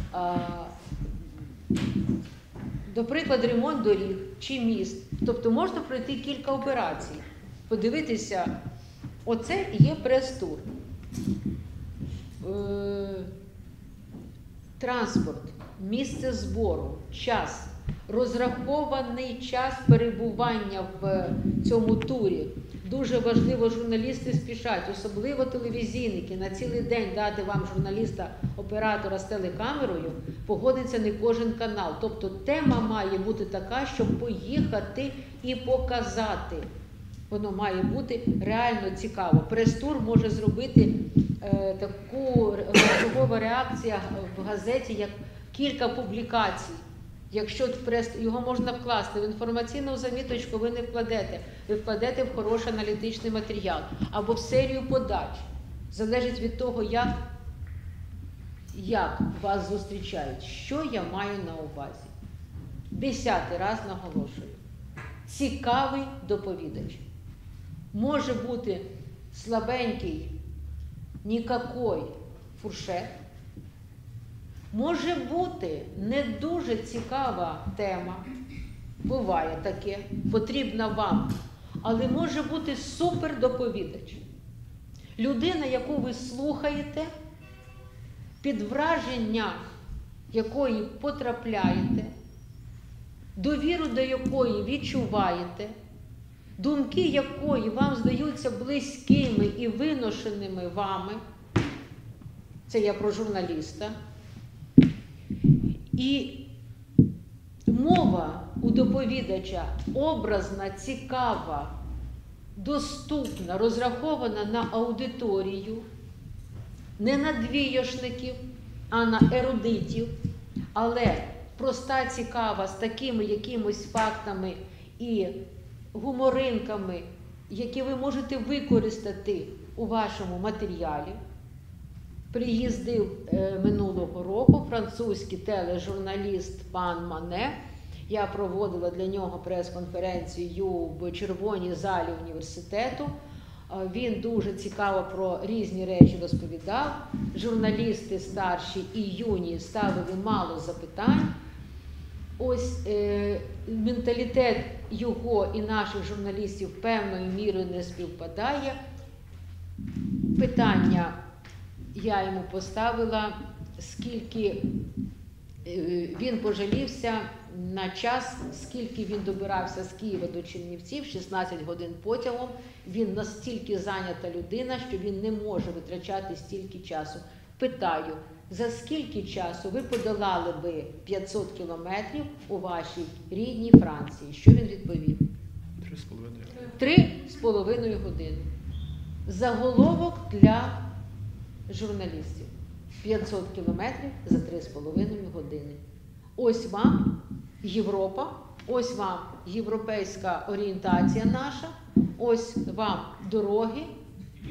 До прикладу, ремонт доріг чи міст. Тобто можна пройти кілька операцій. Подивитися, оце і є прес-тур. Транспорт, місце збору, час, розрахований час перебування в цьому турі. Дуже важливо, журналісти спішать, особливо телевізійники, на цілий день дати вам журналіста-оператора з телекамерою, погодиться не кожен канал. Тобто тема має бути така, щоб поїхати і показати. Воно має бути реально цікаво. Прес-тур може зробити таку реагова реакція в газеті, як кілька публікацій. Якщо його можна вкласти в інформаційну заміточку, ви не вкладете. Ви вкладете в хороший аналітичний матеріал або в серію подач. Залежить від того, як вас зустрічають. Що я маю на увазі? 10-й раз наголошую. Цікавий доповідач. Може бути слабенький, нікакой фуршет. Може бути не дуже цікава тема, буває таке, потрібна вам, але може бути супердоповідач. Людина, яку ви слухаєте, під враження якої потрапляєте, довіру до якої відчуваєте, думки якої вам здаються близькими і виношеними вами, це я про журналіста, і мова у доповідача образна, цікава, доступна, розрахована на аудиторію, не на двійошників, а на ерудитів, але проста, цікава, з такими якимось фактами і гуморинками, які ви можете використати у вашому матеріалі. Приїздив минулого року французький тележурналіст пан Мане. Я проводила для нього прес-конференцію в червоній залі університету. Він дуже цікаво про різні речі розповідав. Журналісти старші і юні ставили мало запитань. Ось менталітет його і наших журналістів певною мірою не співпадає. Питання я йому поставила, скільки він пожалівся на час, скільки він добирався з Києва до Чернівців, 16 годин потягом. Він настільки зайнята людина, що він не може витрачати стільки часу. Питаю, за скільки часу ви подолали би 500 кілометрів у вашій рідній Франції? Що він відповів? 3,5 години. Заголовок для журналістів. 500 кілометрів за 3,5 години. Ось вам Європа, ось вам європейська орієнтація наша, ось вам дороги,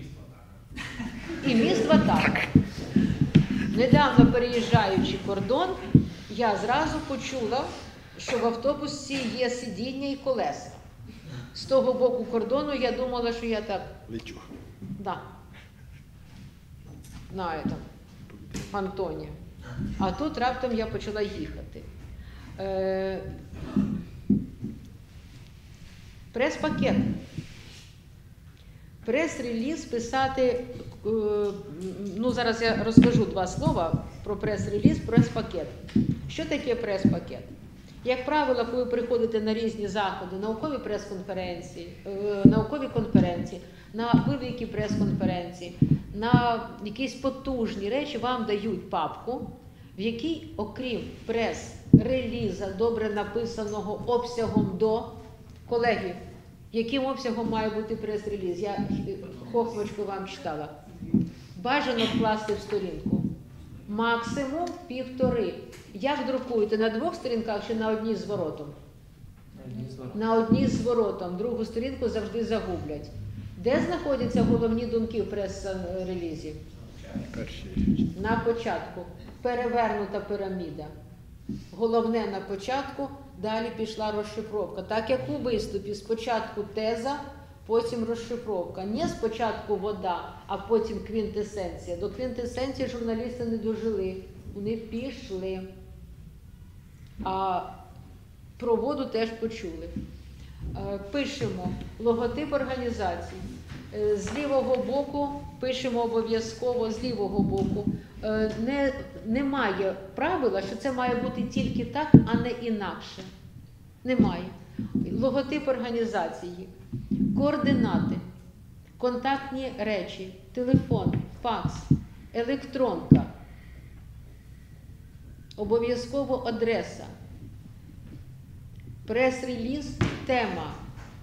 І міст Ватага. Недавно переїжджаючи кордон, я зразу почула, що в автобусі є сидіння і колеса. З того боку кордону я думала, що я так, Лечу. да, на этом, Антоні. А тут раптом я почала їхати. Прес-пакет. Прес-реліз писати, ну зараз я розкажу два слова про прес-реліз, прес-пакет. Що таке прес-пакет? Як правило, коли ви приходите на різні заходи, наукові прес-конференції, наукові конференції, на великі прес-конференції, на якісь потужні речі, вам дають папку, в якій, окрім прес-реліза, добре написаного обсягом до, колеги, яким обсягом має бути прес-реліз? Я хохвочку вам читала. Бажано вкласти в сторінку. Максимум 1,5. Як друкуєте? На 2 сторінках чи на одній з воротом? На одній з воротом. Другу сторінку завжди загублять. Де знаходяться головні думки в прес-релізі? На початку. Перевернута піраміда. Головне на початку, далі пішла розшифровка. Так як у виступі, спочатку теза, потім розшифровка. Не спочатку вода, а потім квінтесенція. До квінтесенції журналісти не дожили, вони пішли. А про воду теж почули. Пишемо логотип організації. З лівого боку пишемо обов'язково, з лівого боку. Немає правила, що це має бути тільки так, а не інакше. Немає. Логотип організації, координати, контактні речі, телефон, факс, електронка, обов'язково адреса, прес-реліз, тема.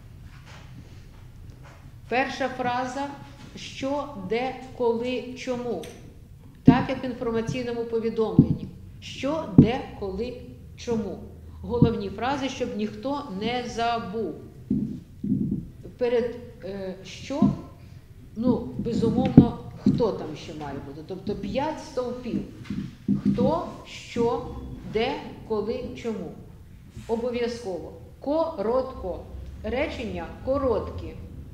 Перша фраза – що, де, коли, чому. Так, як в інформаційному повідомленні. Що, де, коли, чому. Головні фрази, щоб ніхто не забув. Перед що, ну, безумовно, хто там ще має бути. Тобто 5 стовпів. Хто, що, де, коли, чому. Обов'язково. Коротко. Речення короткі.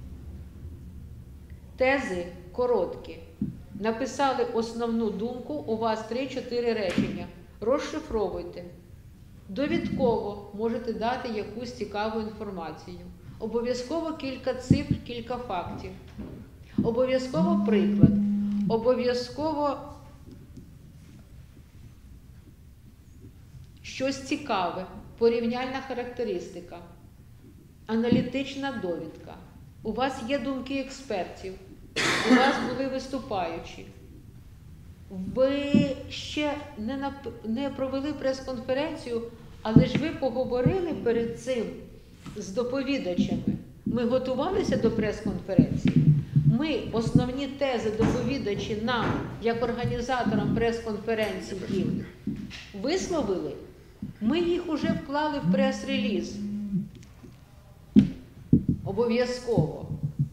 Тези короткі. Написали основну думку, у вас 3-4 речення. Розшифровуйте. Довідково можете дати якусь цікаву інформацію. Обов'язково кілька цифр, кілька фактів. Обов'язково приклад. Обов'язково щось цікаве, порівняльна характеристика, аналітична довідка. У вас є думки експертів, у вас були виступаючі. Ви ще не провели прес-конференцію, але ж ви поговорили перед цим з доповідачами. Ми готувалися до прес-конференції. Ми основні тези доповідачі нам, як організаторам прес-конференції, висловили. Ми їх уже вклали в прес-реліз. Обов'язково.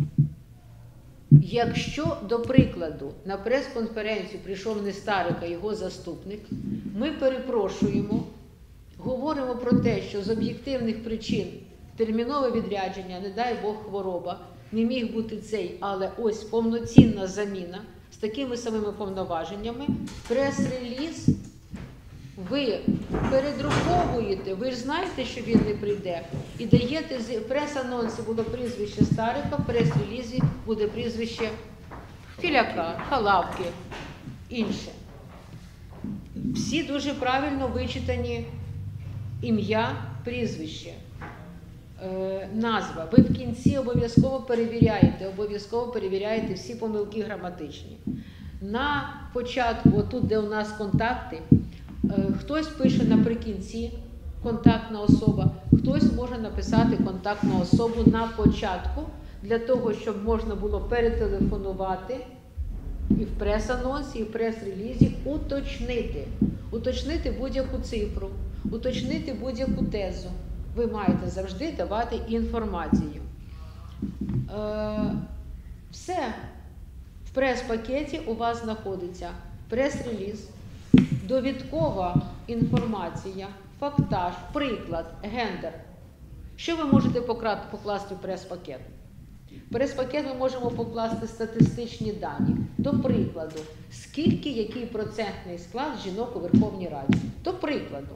Якщо, до прикладу, на прес-конференцію прийшов не Старик, а його заступник, ми перепрошуємо, говоримо про те, що з об'єктивних причин термінове відрядження, не дай Бог хвороба, не міг бути цей, але ось повноцінна заміна з такими самими повноваженнями, прес-реліз ви передруковуєте, ви ж знаєте, що він не прийде, і даєте, в прес-анонсі було прізвище Старика, в прес-релізі буде прізвище Філяка, Халавки, інше. Всі дуже правильно вичитані ім'я, прізвище, назва. Ви в кінці обов'язково перевіряєте всі помилки граматичні. На початку, отут, де у нас контакти, хтось пише наприкінці контактна особа, хтось може написати контактну особу на початку, для того, щоб можна було перетелефонувати і в прес-анонсі, і в прес-релізі уточнити будь-яку цифру, уточнити будь-яку тезу. Ви маєте завжди давати інформацію. Все. В прес-пакеті у вас знаходиться прес-реліз, довідкова інформація, фактаж, приклад, гендер. Що ви можете покласти в прес-пакет? В прес-пакет ми можемо покласти статистичні дані. До прикладу, скільки, який процентний склад жінок у Верховній Раді. До прикладу.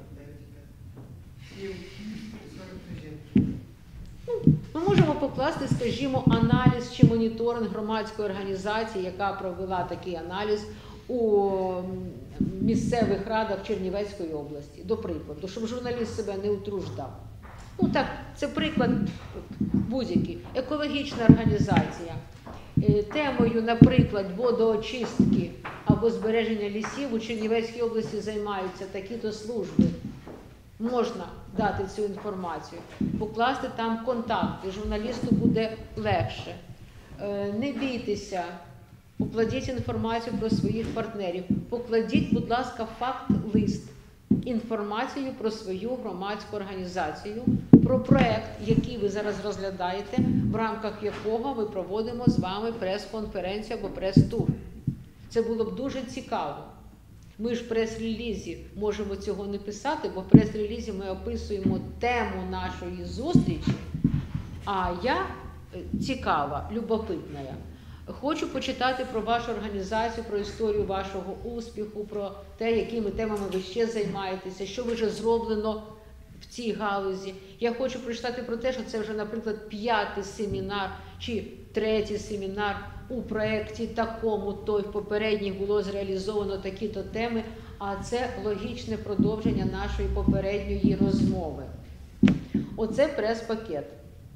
Ми можемо покласти, скажімо, аналіз чи моніторинг громадської організації, яка провела такий аналіз у місцевих радах Чернівецької області, до прикладу, щоб журналіст себе не утруждав. Ну так, це приклад будь-який. Екологічна організація. Темою, наприклад, водоочистки або збереження лісів у Чернівецькій області займаються такі-то служби. Можна дати цю інформацію, покласти там контакти, журналісту буде легше. Не бійтеся, покладіть інформацію про своїх партнерів, покладіть, будь ласка, факт-лист, інформацію про свою громадську організацію, про проект, який ви зараз розглядаєте, в рамках якого ми проводимо з вами прес-конференцію або прес-тур. Це було б дуже цікаво. Ми ж в прес-релізі можемо цього не писати, бо в прес-релізі ми описуємо тему нашої зустрічі, а я цікава, любопитна. Хочу почитати про вашу організацію, про історію вашого успіху, про те, якими темами ви ще займаєтеся, що вже зроблено в цій галузі. Я хочу прочитати про те, що це вже, наприклад, 5-й семінар чи 3-й семінар у проєкті такому, то й в попередніх було зреалізовано такі-то теми, а це логічне продовження нашої попередньої розмови. Оце прес-пакет.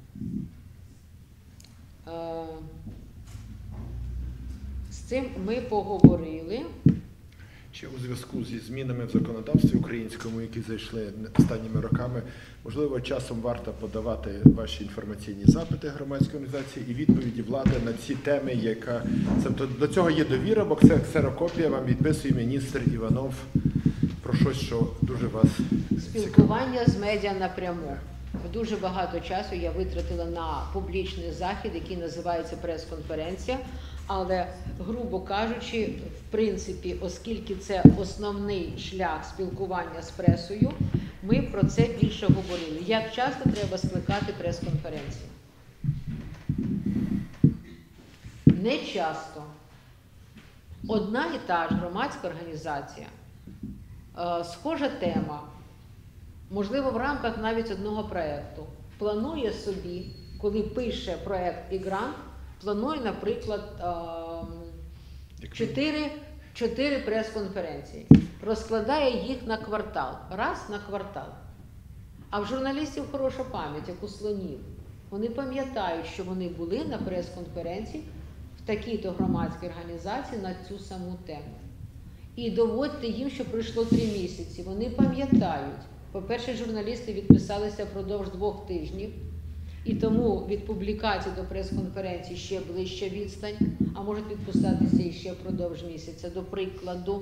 З цим ми поговорили. Чи у зв'язку зі змінами в законодавстві українському, які зайшли останніми роками, можливо, часом варто подавати ваші інформаційні запити громадської організації і відповіді влади на ці теми, яка... Тобто до цього є довіра, бо це ксерокопія вам відписує міністр Іванов про щось, що дуже вас цікавить. Спілкування з медіа напряму. Дуже багато часу я витратила на публічний захід, який називається прес-конференція. Але, грубо кажучи, в принципі, оскільки це основний шлях спілкування з пресою, ми про це більше говорили. Як часто треба скликати прес-конференцію? Не часто. Одна і та ж громадська організація, схожа тема, можливо, в рамках навіть одного проєкту, планує собі, коли пише проєкт і грант, планує, наприклад, 4 прес-конференції. Розкладає їх на квартал. Раз на квартал. А в журналістів хороша пам'ять, як у слонів. Вони пам'ятають, що вони були на прес-конференції в такій-то громадській організації на цю саму тему. І доводьте їм, що пройшло 3 місяці. Вони пам'ятають. По-перше, журналісти відписалися впродовж 2 тижнів. І тому від публікації до прес-конференції ще ближча відстань, а можуть відписатися і ще впродовж місяця, до прикладу.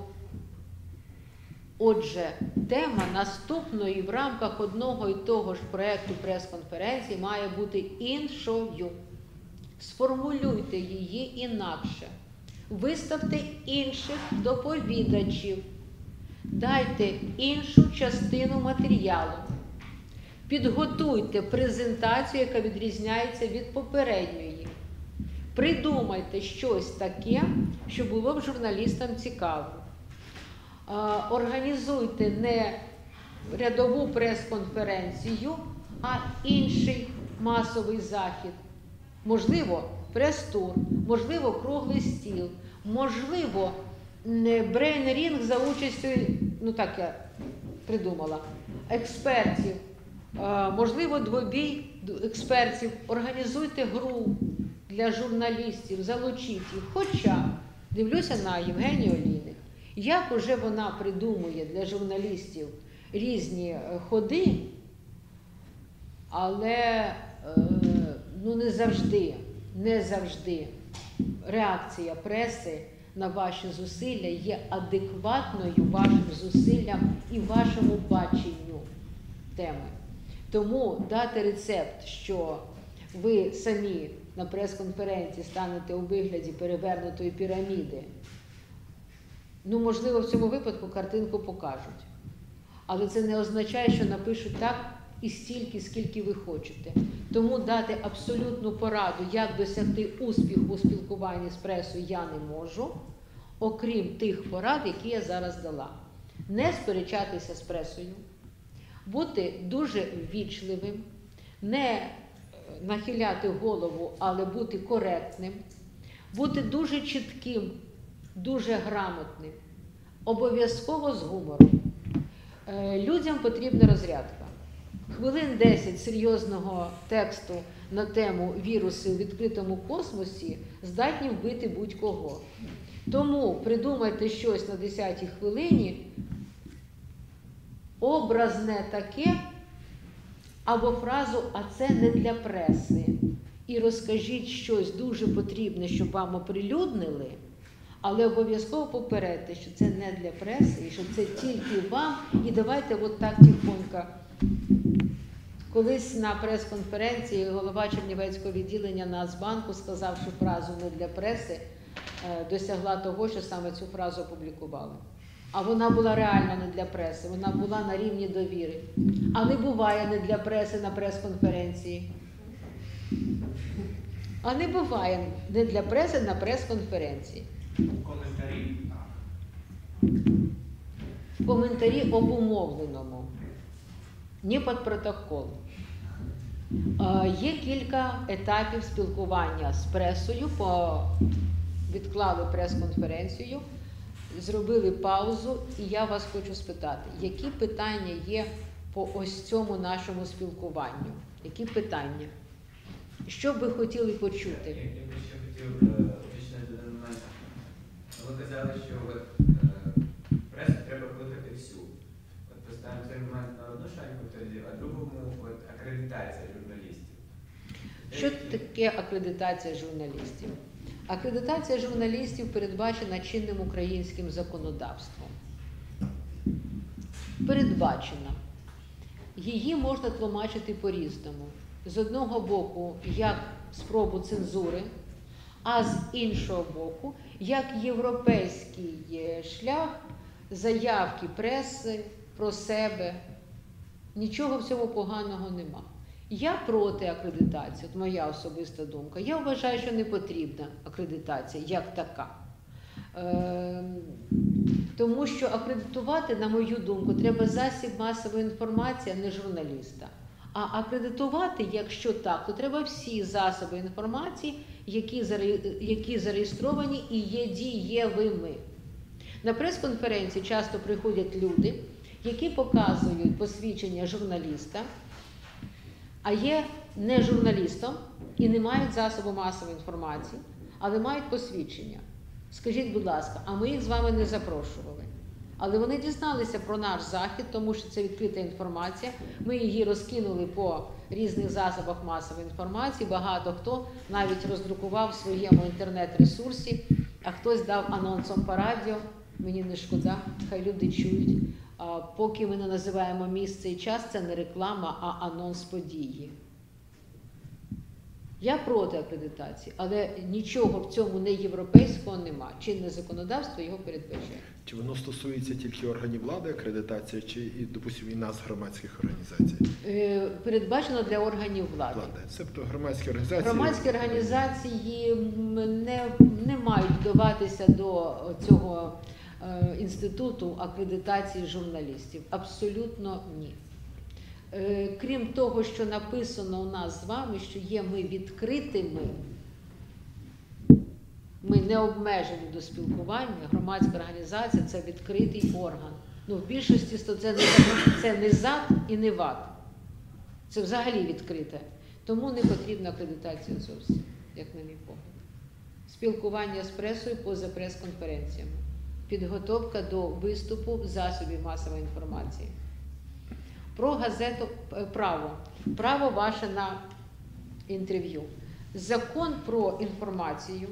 Отже, тема наступної в рамках одного і того ж проєкту прес-конференції має бути іншою. Сформулюйте її інакше. Виставте інших доповідачів. Дайте іншу частину матеріалу. Підготуйте презентацію, яка відрізняється від попередньої. Придумайте щось таке, що було б журналістам цікаво. Організуйте не рядову прес-конференцію, а інший масовий захід. Можливо, прес-тур, можливо, круглий стіл, можливо, брейн-рінг за участю, ну так я придумала, експертів. Можливо, двобій експертів, організуйте гру для журналістів, залучіть їх. Хоча, дивлюся на Євгенію Олійник, як уже вона придумує для журналістів різні ходи, але ну, не завжди реакція преси на ваші зусилля є адекватною вашим зусиллям і вашому баченню теми. Тому дати рецепт, що ви самі на прес-конференції станете у вигляді перевернутої піраміди, ну, можливо, в цьому випадку картинку покажуть. Але це не означає, що напишуть так і стільки, скільки ви хочете. Тому дати абсолютну пораду, як досягти успіху у спілкуванні з пресою, я не можу, окрім тих порад, які я зараз дала. Не сперечатися з пресою, бути дуже ввічливим, не нахиляти голову, але бути коректним, бути дуже чітким, дуже грамотним, обов'язково з гумором. Людям потрібна розрядка. Хвилин 10 серйозного тексту на тему «Віруси у відкритому космосі» здатні вбити будь-кого. Тому придумайте щось на 10-й хвилині, образне таке, або фразу «а це не для преси». І розкажіть щось дуже потрібне, щоб вам оприлюднили, але обов'язково попередьте, що це не для преси, і що це тільки вам. І давайте от так тихонько. Колись на прес-конференції голова Чернівецького відділення Нацбанку, сказавши фразу «не для преси», досягла того, що саме цю фразу опублікували. А вона була реально не для преси, вона була на рівні довіри. А не буває не для преси на прес-конференції. А не буває не для преси на прес-конференції. Коментарі? Коментарі обумовленому. Не під протокол. Є кілька етапів спілкування з пресою. Відклали прес-конференцію, зробили паузу, і я вас хочу спитати, які питання є по ось цьому нашому спілкуванню? Які питання? Що б ви хотіли почути? Я би ще хотів уточнити один момент. Ви казали, що пресу треба кликати всю. От поставимо цей момент на одну шайку, тоді, а другому акредитація журналістів. Що таке акредитація журналістів? Акредитація журналістів передбачена чинним українським законодавством. Передбачена. Її можна тлумачити по-різному. З одного боку, як спробу цензури, а з іншого боку, як європейський шлях заявки преси про себе. Нічого в цьому поганого нема. Я проти акредитації, от моя особиста думка. Я вважаю, що не потрібна акредитація як така. Тому що акредитувати, на мою думку, треба засіб масової інформації, а не журналіста. А акредитувати, якщо так, то треба всі засоби інформації, які зареєстровані і є дієвими. На прес-конференції часто приходять люди, які показують посвідчення журналіста, а є не журналістом і не мають засобу масової інформації, але мають посвідчення. Скажіть, будь ласка, а ми їх з вами не запрошували. Але вони дізналися про наш захід, тому що це відкрита інформація. Ми її розкинули по різних засобах масової інформації. Багато хто навіть роздрукував в своєму інтернет-ресурсі, а хтось дав анонсом по радіо. Мені не шкода, хай люди чують. Поки ми не називаємо місце і час, це не реклама, а анонс події. Я проти акредитації, але нічого в цьому не європейського нема. Чинне законодавство його передбачає. Чи воно стосується тільки органів влади, акредитація, чи, допустимо, і нас, громадських організацій? Передбачено для органів влади. Тобто громадські організації... Громадські організації не мають вдаватися до цього інституту акредитації журналістів. Абсолютно ні. Крім того, що написано у нас з вами, що є ми відкритими, ми не обмежені до спілкування, громадська організація – це відкритий орган. В більшості це не ЗАД і не ВАД. Це взагалі відкрите. Тому не потрібна акредитація зовсім, як на мій погляд. Спілкування з пресою поза прес-конференціями. Підготовка до виступу в засобі масової інформації. Про газету «Право». Право ваше на інтерв'ю. Закон про інформацію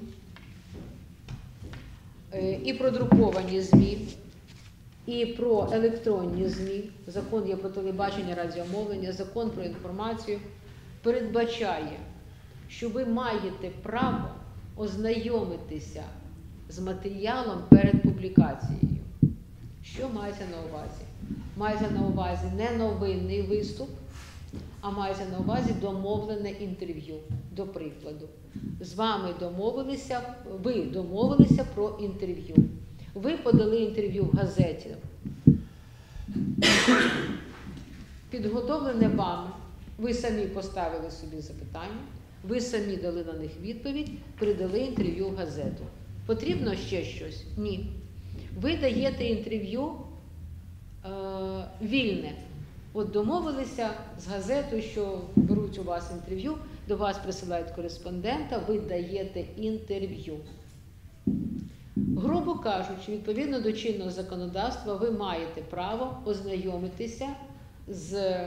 і про друковані ЗМІ, і про електронні ЗМІ. Закон є про телебачення, радіомовлення, закон про інформацію передбачає, що ви маєте право ознайомитися з матеріалом перед публікацією. Що мається на увазі? Мається на увазі не новинний виступ, а мається на увазі домовлене інтерв'ю, до прикладу. З вами домовилися, ви домовилися про інтерв'ю. Ви подали інтерв'ю в газеті, підготовлене вами, ви самі поставили собі запитання, ви самі дали на них відповідь, передали інтерв'ю в газету. Потрібно ще щось? Ні. Ви даєте інтерв'ю вільне. От домовилися з газетою, що беруть у вас інтерв'ю, до вас присилають кореспондента, ви даєте інтерв'ю. Грубо кажучи, відповідно до чинного законодавства, ви маєте право ознайомитися з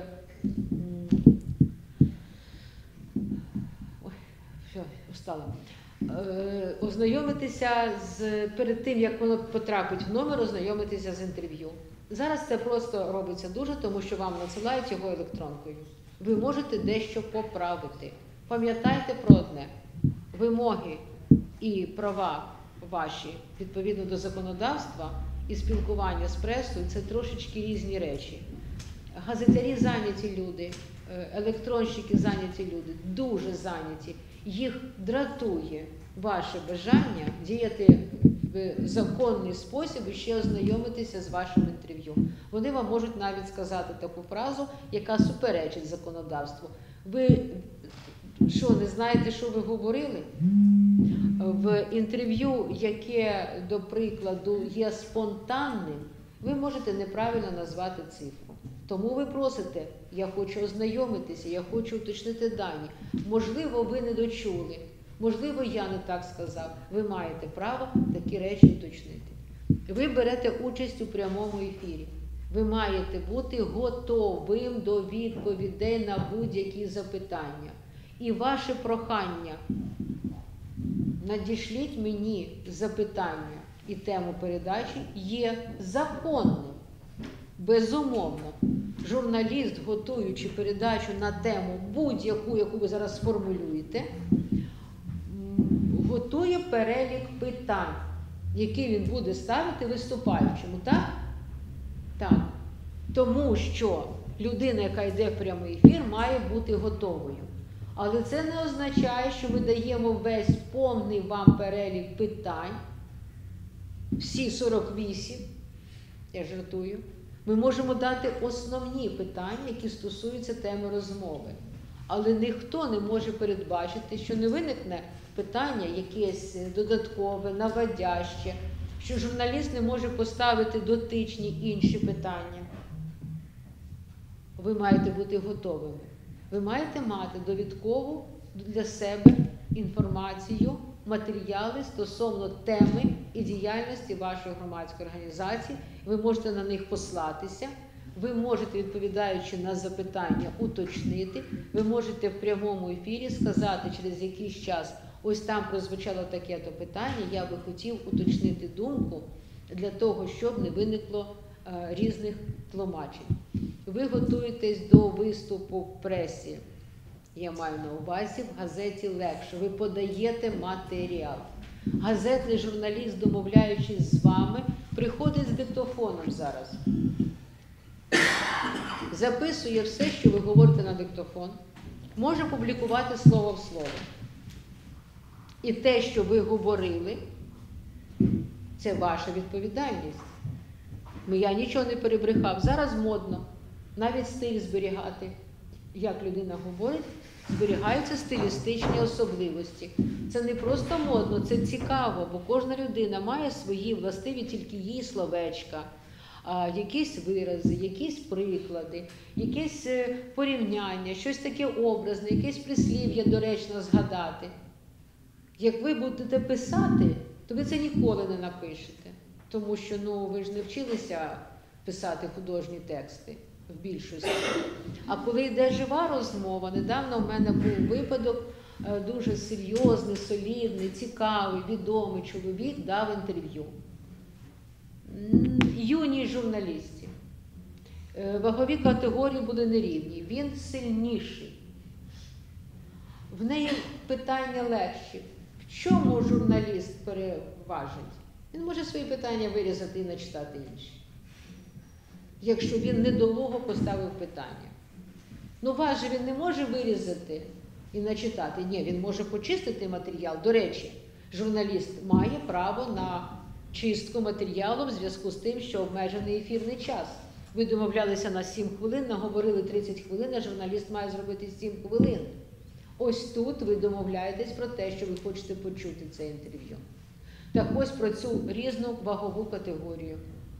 ознайомитися перед тим, як воно потрапить в номер, ознайомитися з інтерв'ю. Зараз це просто робиться дуже, тому що вам надсилають його електронкою. Ви можете дещо поправити. Пам'ятайте про одне. Вимоги і права ваші відповідно до законодавства і спілкування з пресою – це трошечки різні речі. Газетярі зайняті люди, електронщики зайняті люди, дуже зайняті. Їх дратує ваше бажання діяти в законний спосіб і ще ознайомитися з вашим інтерв'ю. Вони вам можуть навіть сказати таку фразу, яка суперечить законодавству. Ви що, не знаєте, що ви говорили? В інтерв'ю, яке, до прикладу, є спонтанним, ви можете неправильно назвати цифру. Тому ви просите, я хочу ознайомитися, я хочу уточнити дані. Можливо, ви не дочули, можливо, я не так сказав. Ви маєте право такі речі уточнити. Ви берете участь у прямому ефірі. Ви маєте бути готовим до відповідей на будь-які запитання. І ваше прохання: надішліть мені запитання і тему передачі є законним. Безумовно, журналіст, готуючи передачу на тему будь-яку, яку ви зараз сформулюєте, готує перелік питань, які він буде ставити виступаючому, так? Так. Тому що людина, яка йде в прямий ефір, має бути готовою. Але це не означає, що ми даємо весь повний вам перелік питань, всі 48, я жартую. Ми можемо дати основні питання, які стосуються теми розмови. Але ніхто не може передбачити, що не виникне питання якесь додаткове, наводяще, що журналіст не може поставити дотичні інші питання. Ви маєте бути готовими. Ви маєте мати довідкову для себе інформацію, матеріали стосовно теми і діяльності вашої громадської організації. Ви можете на них послатися, ви можете, відповідаючи на запитання, уточнити, ви можете в прямому ефірі сказати через якийсь час: ось там прозвучало таке-то питання, я би хотів уточнити думку для того, щоб не виникло різних тлумачень. Ви готуєтесь до виступу в пресі, я маю на увазі, в газеті легше. Ви подаєте матеріал. Газетний журналіст, домовляючись з вами, приходить з диктофоном зараз. Записує все, що ви говорите на диктофон. Може публікувати слово в слово. І те, що ви говорили, це ваша відповідальність. Я нічого не перебрехав. Зараз модно навіть стиль зберігати. Як людина говорить, зберігаються стилістичні особливості. Це не просто модно, це цікаво, бо кожна людина має свої властиві тільки їй словечка, якісь вирази, якісь приклади, якісь порівняння, щось таке образне, якесь прислів'я доречно згадати. Як ви будете писати, то ви це ніколи не напишете, тому що ви ж не вчилися писати художні тексти в більшості. А коли йде жива розмова, недавно в мене був випадок, дуже серйозний, солідний, цікавий, відомий чоловік дав інтерв'ю. Юній журналісті. Вагові категорії були нерівні. Він сильніший. в неї питання легші. В чому журналіст переважить? Він може свої питання вирізати і начитати інші. Якщо він недолуго поставив питання. Ну, вас же він не може вирізати і начитати. Ні, він може почистити матеріал. До речі, журналіст має право на чистку матеріалу в зв'язку з тим, що обмежений ефірний час. Ви домовлялися на 7 хвилин, наговорили 30 хвилин, а журналіст має зробити 7 хвилин. Ось тут ви домовляєтесь про те, що ви хочете почути це інтерв'ю. Так ось про цю різну вагову категорію.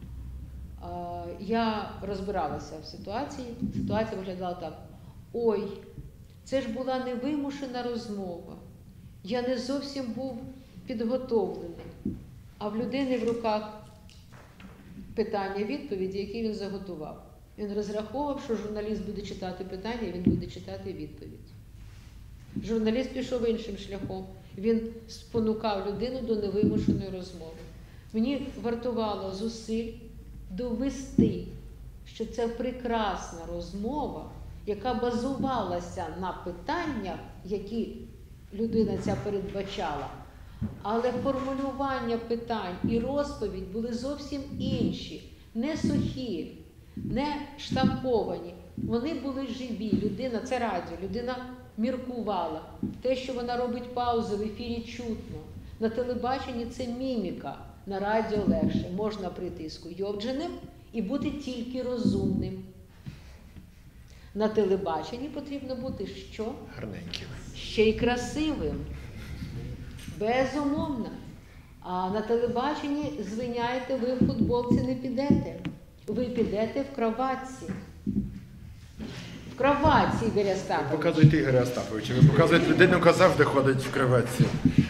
Я розбиралася в ситуації. Ситуація виглядала так. Ой, це ж була невимушена розмова. Я не зовсім був підготовлений. А в людини в руках питання-відповіді, які він заготував. Він розраховував, що журналіст буде читати питання, і він буде читати відповідь. Журналіст пішов іншим шляхом. Він спонукав людину до невимушеної розмови. Мені вартувало зусиль довести, що це прекрасна розмова, яка базувалася на питаннях, які людина ця передбачала. Але формулювання питань і розповідь були зовсім інші, не сухі, не штамповані. Вони були живі. Людина, це радіо, людина міркувала. Те, що вона робить паузи в ефірі, чутно. На телебаченні це міміка, на радіо легше. Можна прийти скуйовдженим і бути тільки розумним. На телебаченні потрібно бути що? Гарненьким. Ще й красивим. Безумовно. А на телебаченні, звиняйте, ви в футболці не підете. Ви підете в кроватці. В кроватці, Ігор Ви Остапович. показуєте Ігоря Остаповича, ви показуєте людину, яка завжди ходить в кроватці.